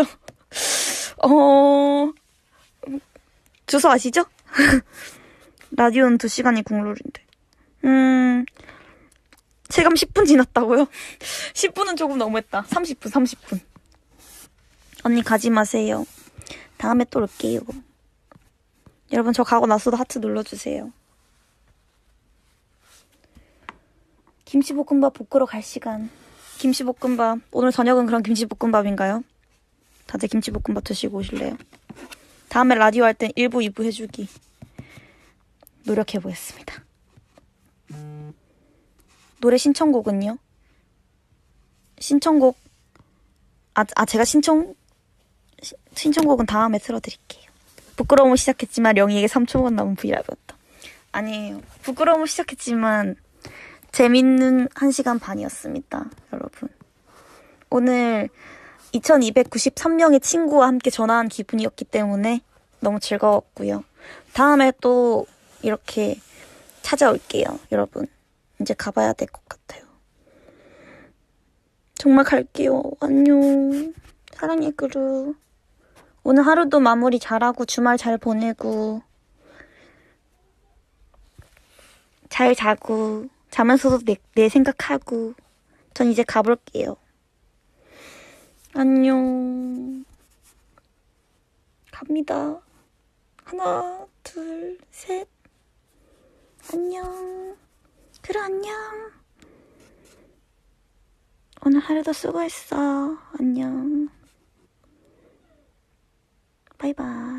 주소 아시죠? 라디오는 2시간이 국룰인데. 체감 10분 지났다고요? 10분은 조금 너무했다. 30분. 언니 가지 마세요. 다음에 또 올게요. 여러분 저 가고 나서도 하트 눌러주세요. 김치볶음밥 볶으러 갈 시간. 김치볶음밥. 오늘 저녁은 그럼 김치볶음밥인가요? 다들 김치볶음밥 드시고 오실래요? 다음에 라디오 할 땐 1부, 2부 해주기 노력해보겠습니다. 노래 신청곡은요? 신청곡 제가 신청곡은 다음에 틀어드릴게요. 부끄러움을 시작했지만 령이에게 3초만 남은 브이라이브였다. 아니에요. 부끄러움을 시작했지만 재밌는 1시간 반이었습니다. 여러분. 오늘 2293명의 친구와 함께 전화한 기분이었기 때문에 너무 즐거웠고요. 다음에 또 이렇게 찾아올게요. 여러분. 이제 가봐야 될 것 같아요. 정말 갈게요. 안녕. 사랑해, 그루. 오늘 하루도 마무리 잘하고 주말 잘 보내고 잘 자고 자면서도 내 생각하고 전 이제 가볼게요. 안녕. 갑니다. 하나, 둘, 셋. 안녕. 그래, 안녕. 오늘 하루도 수고했어. 안녕. 바이바이.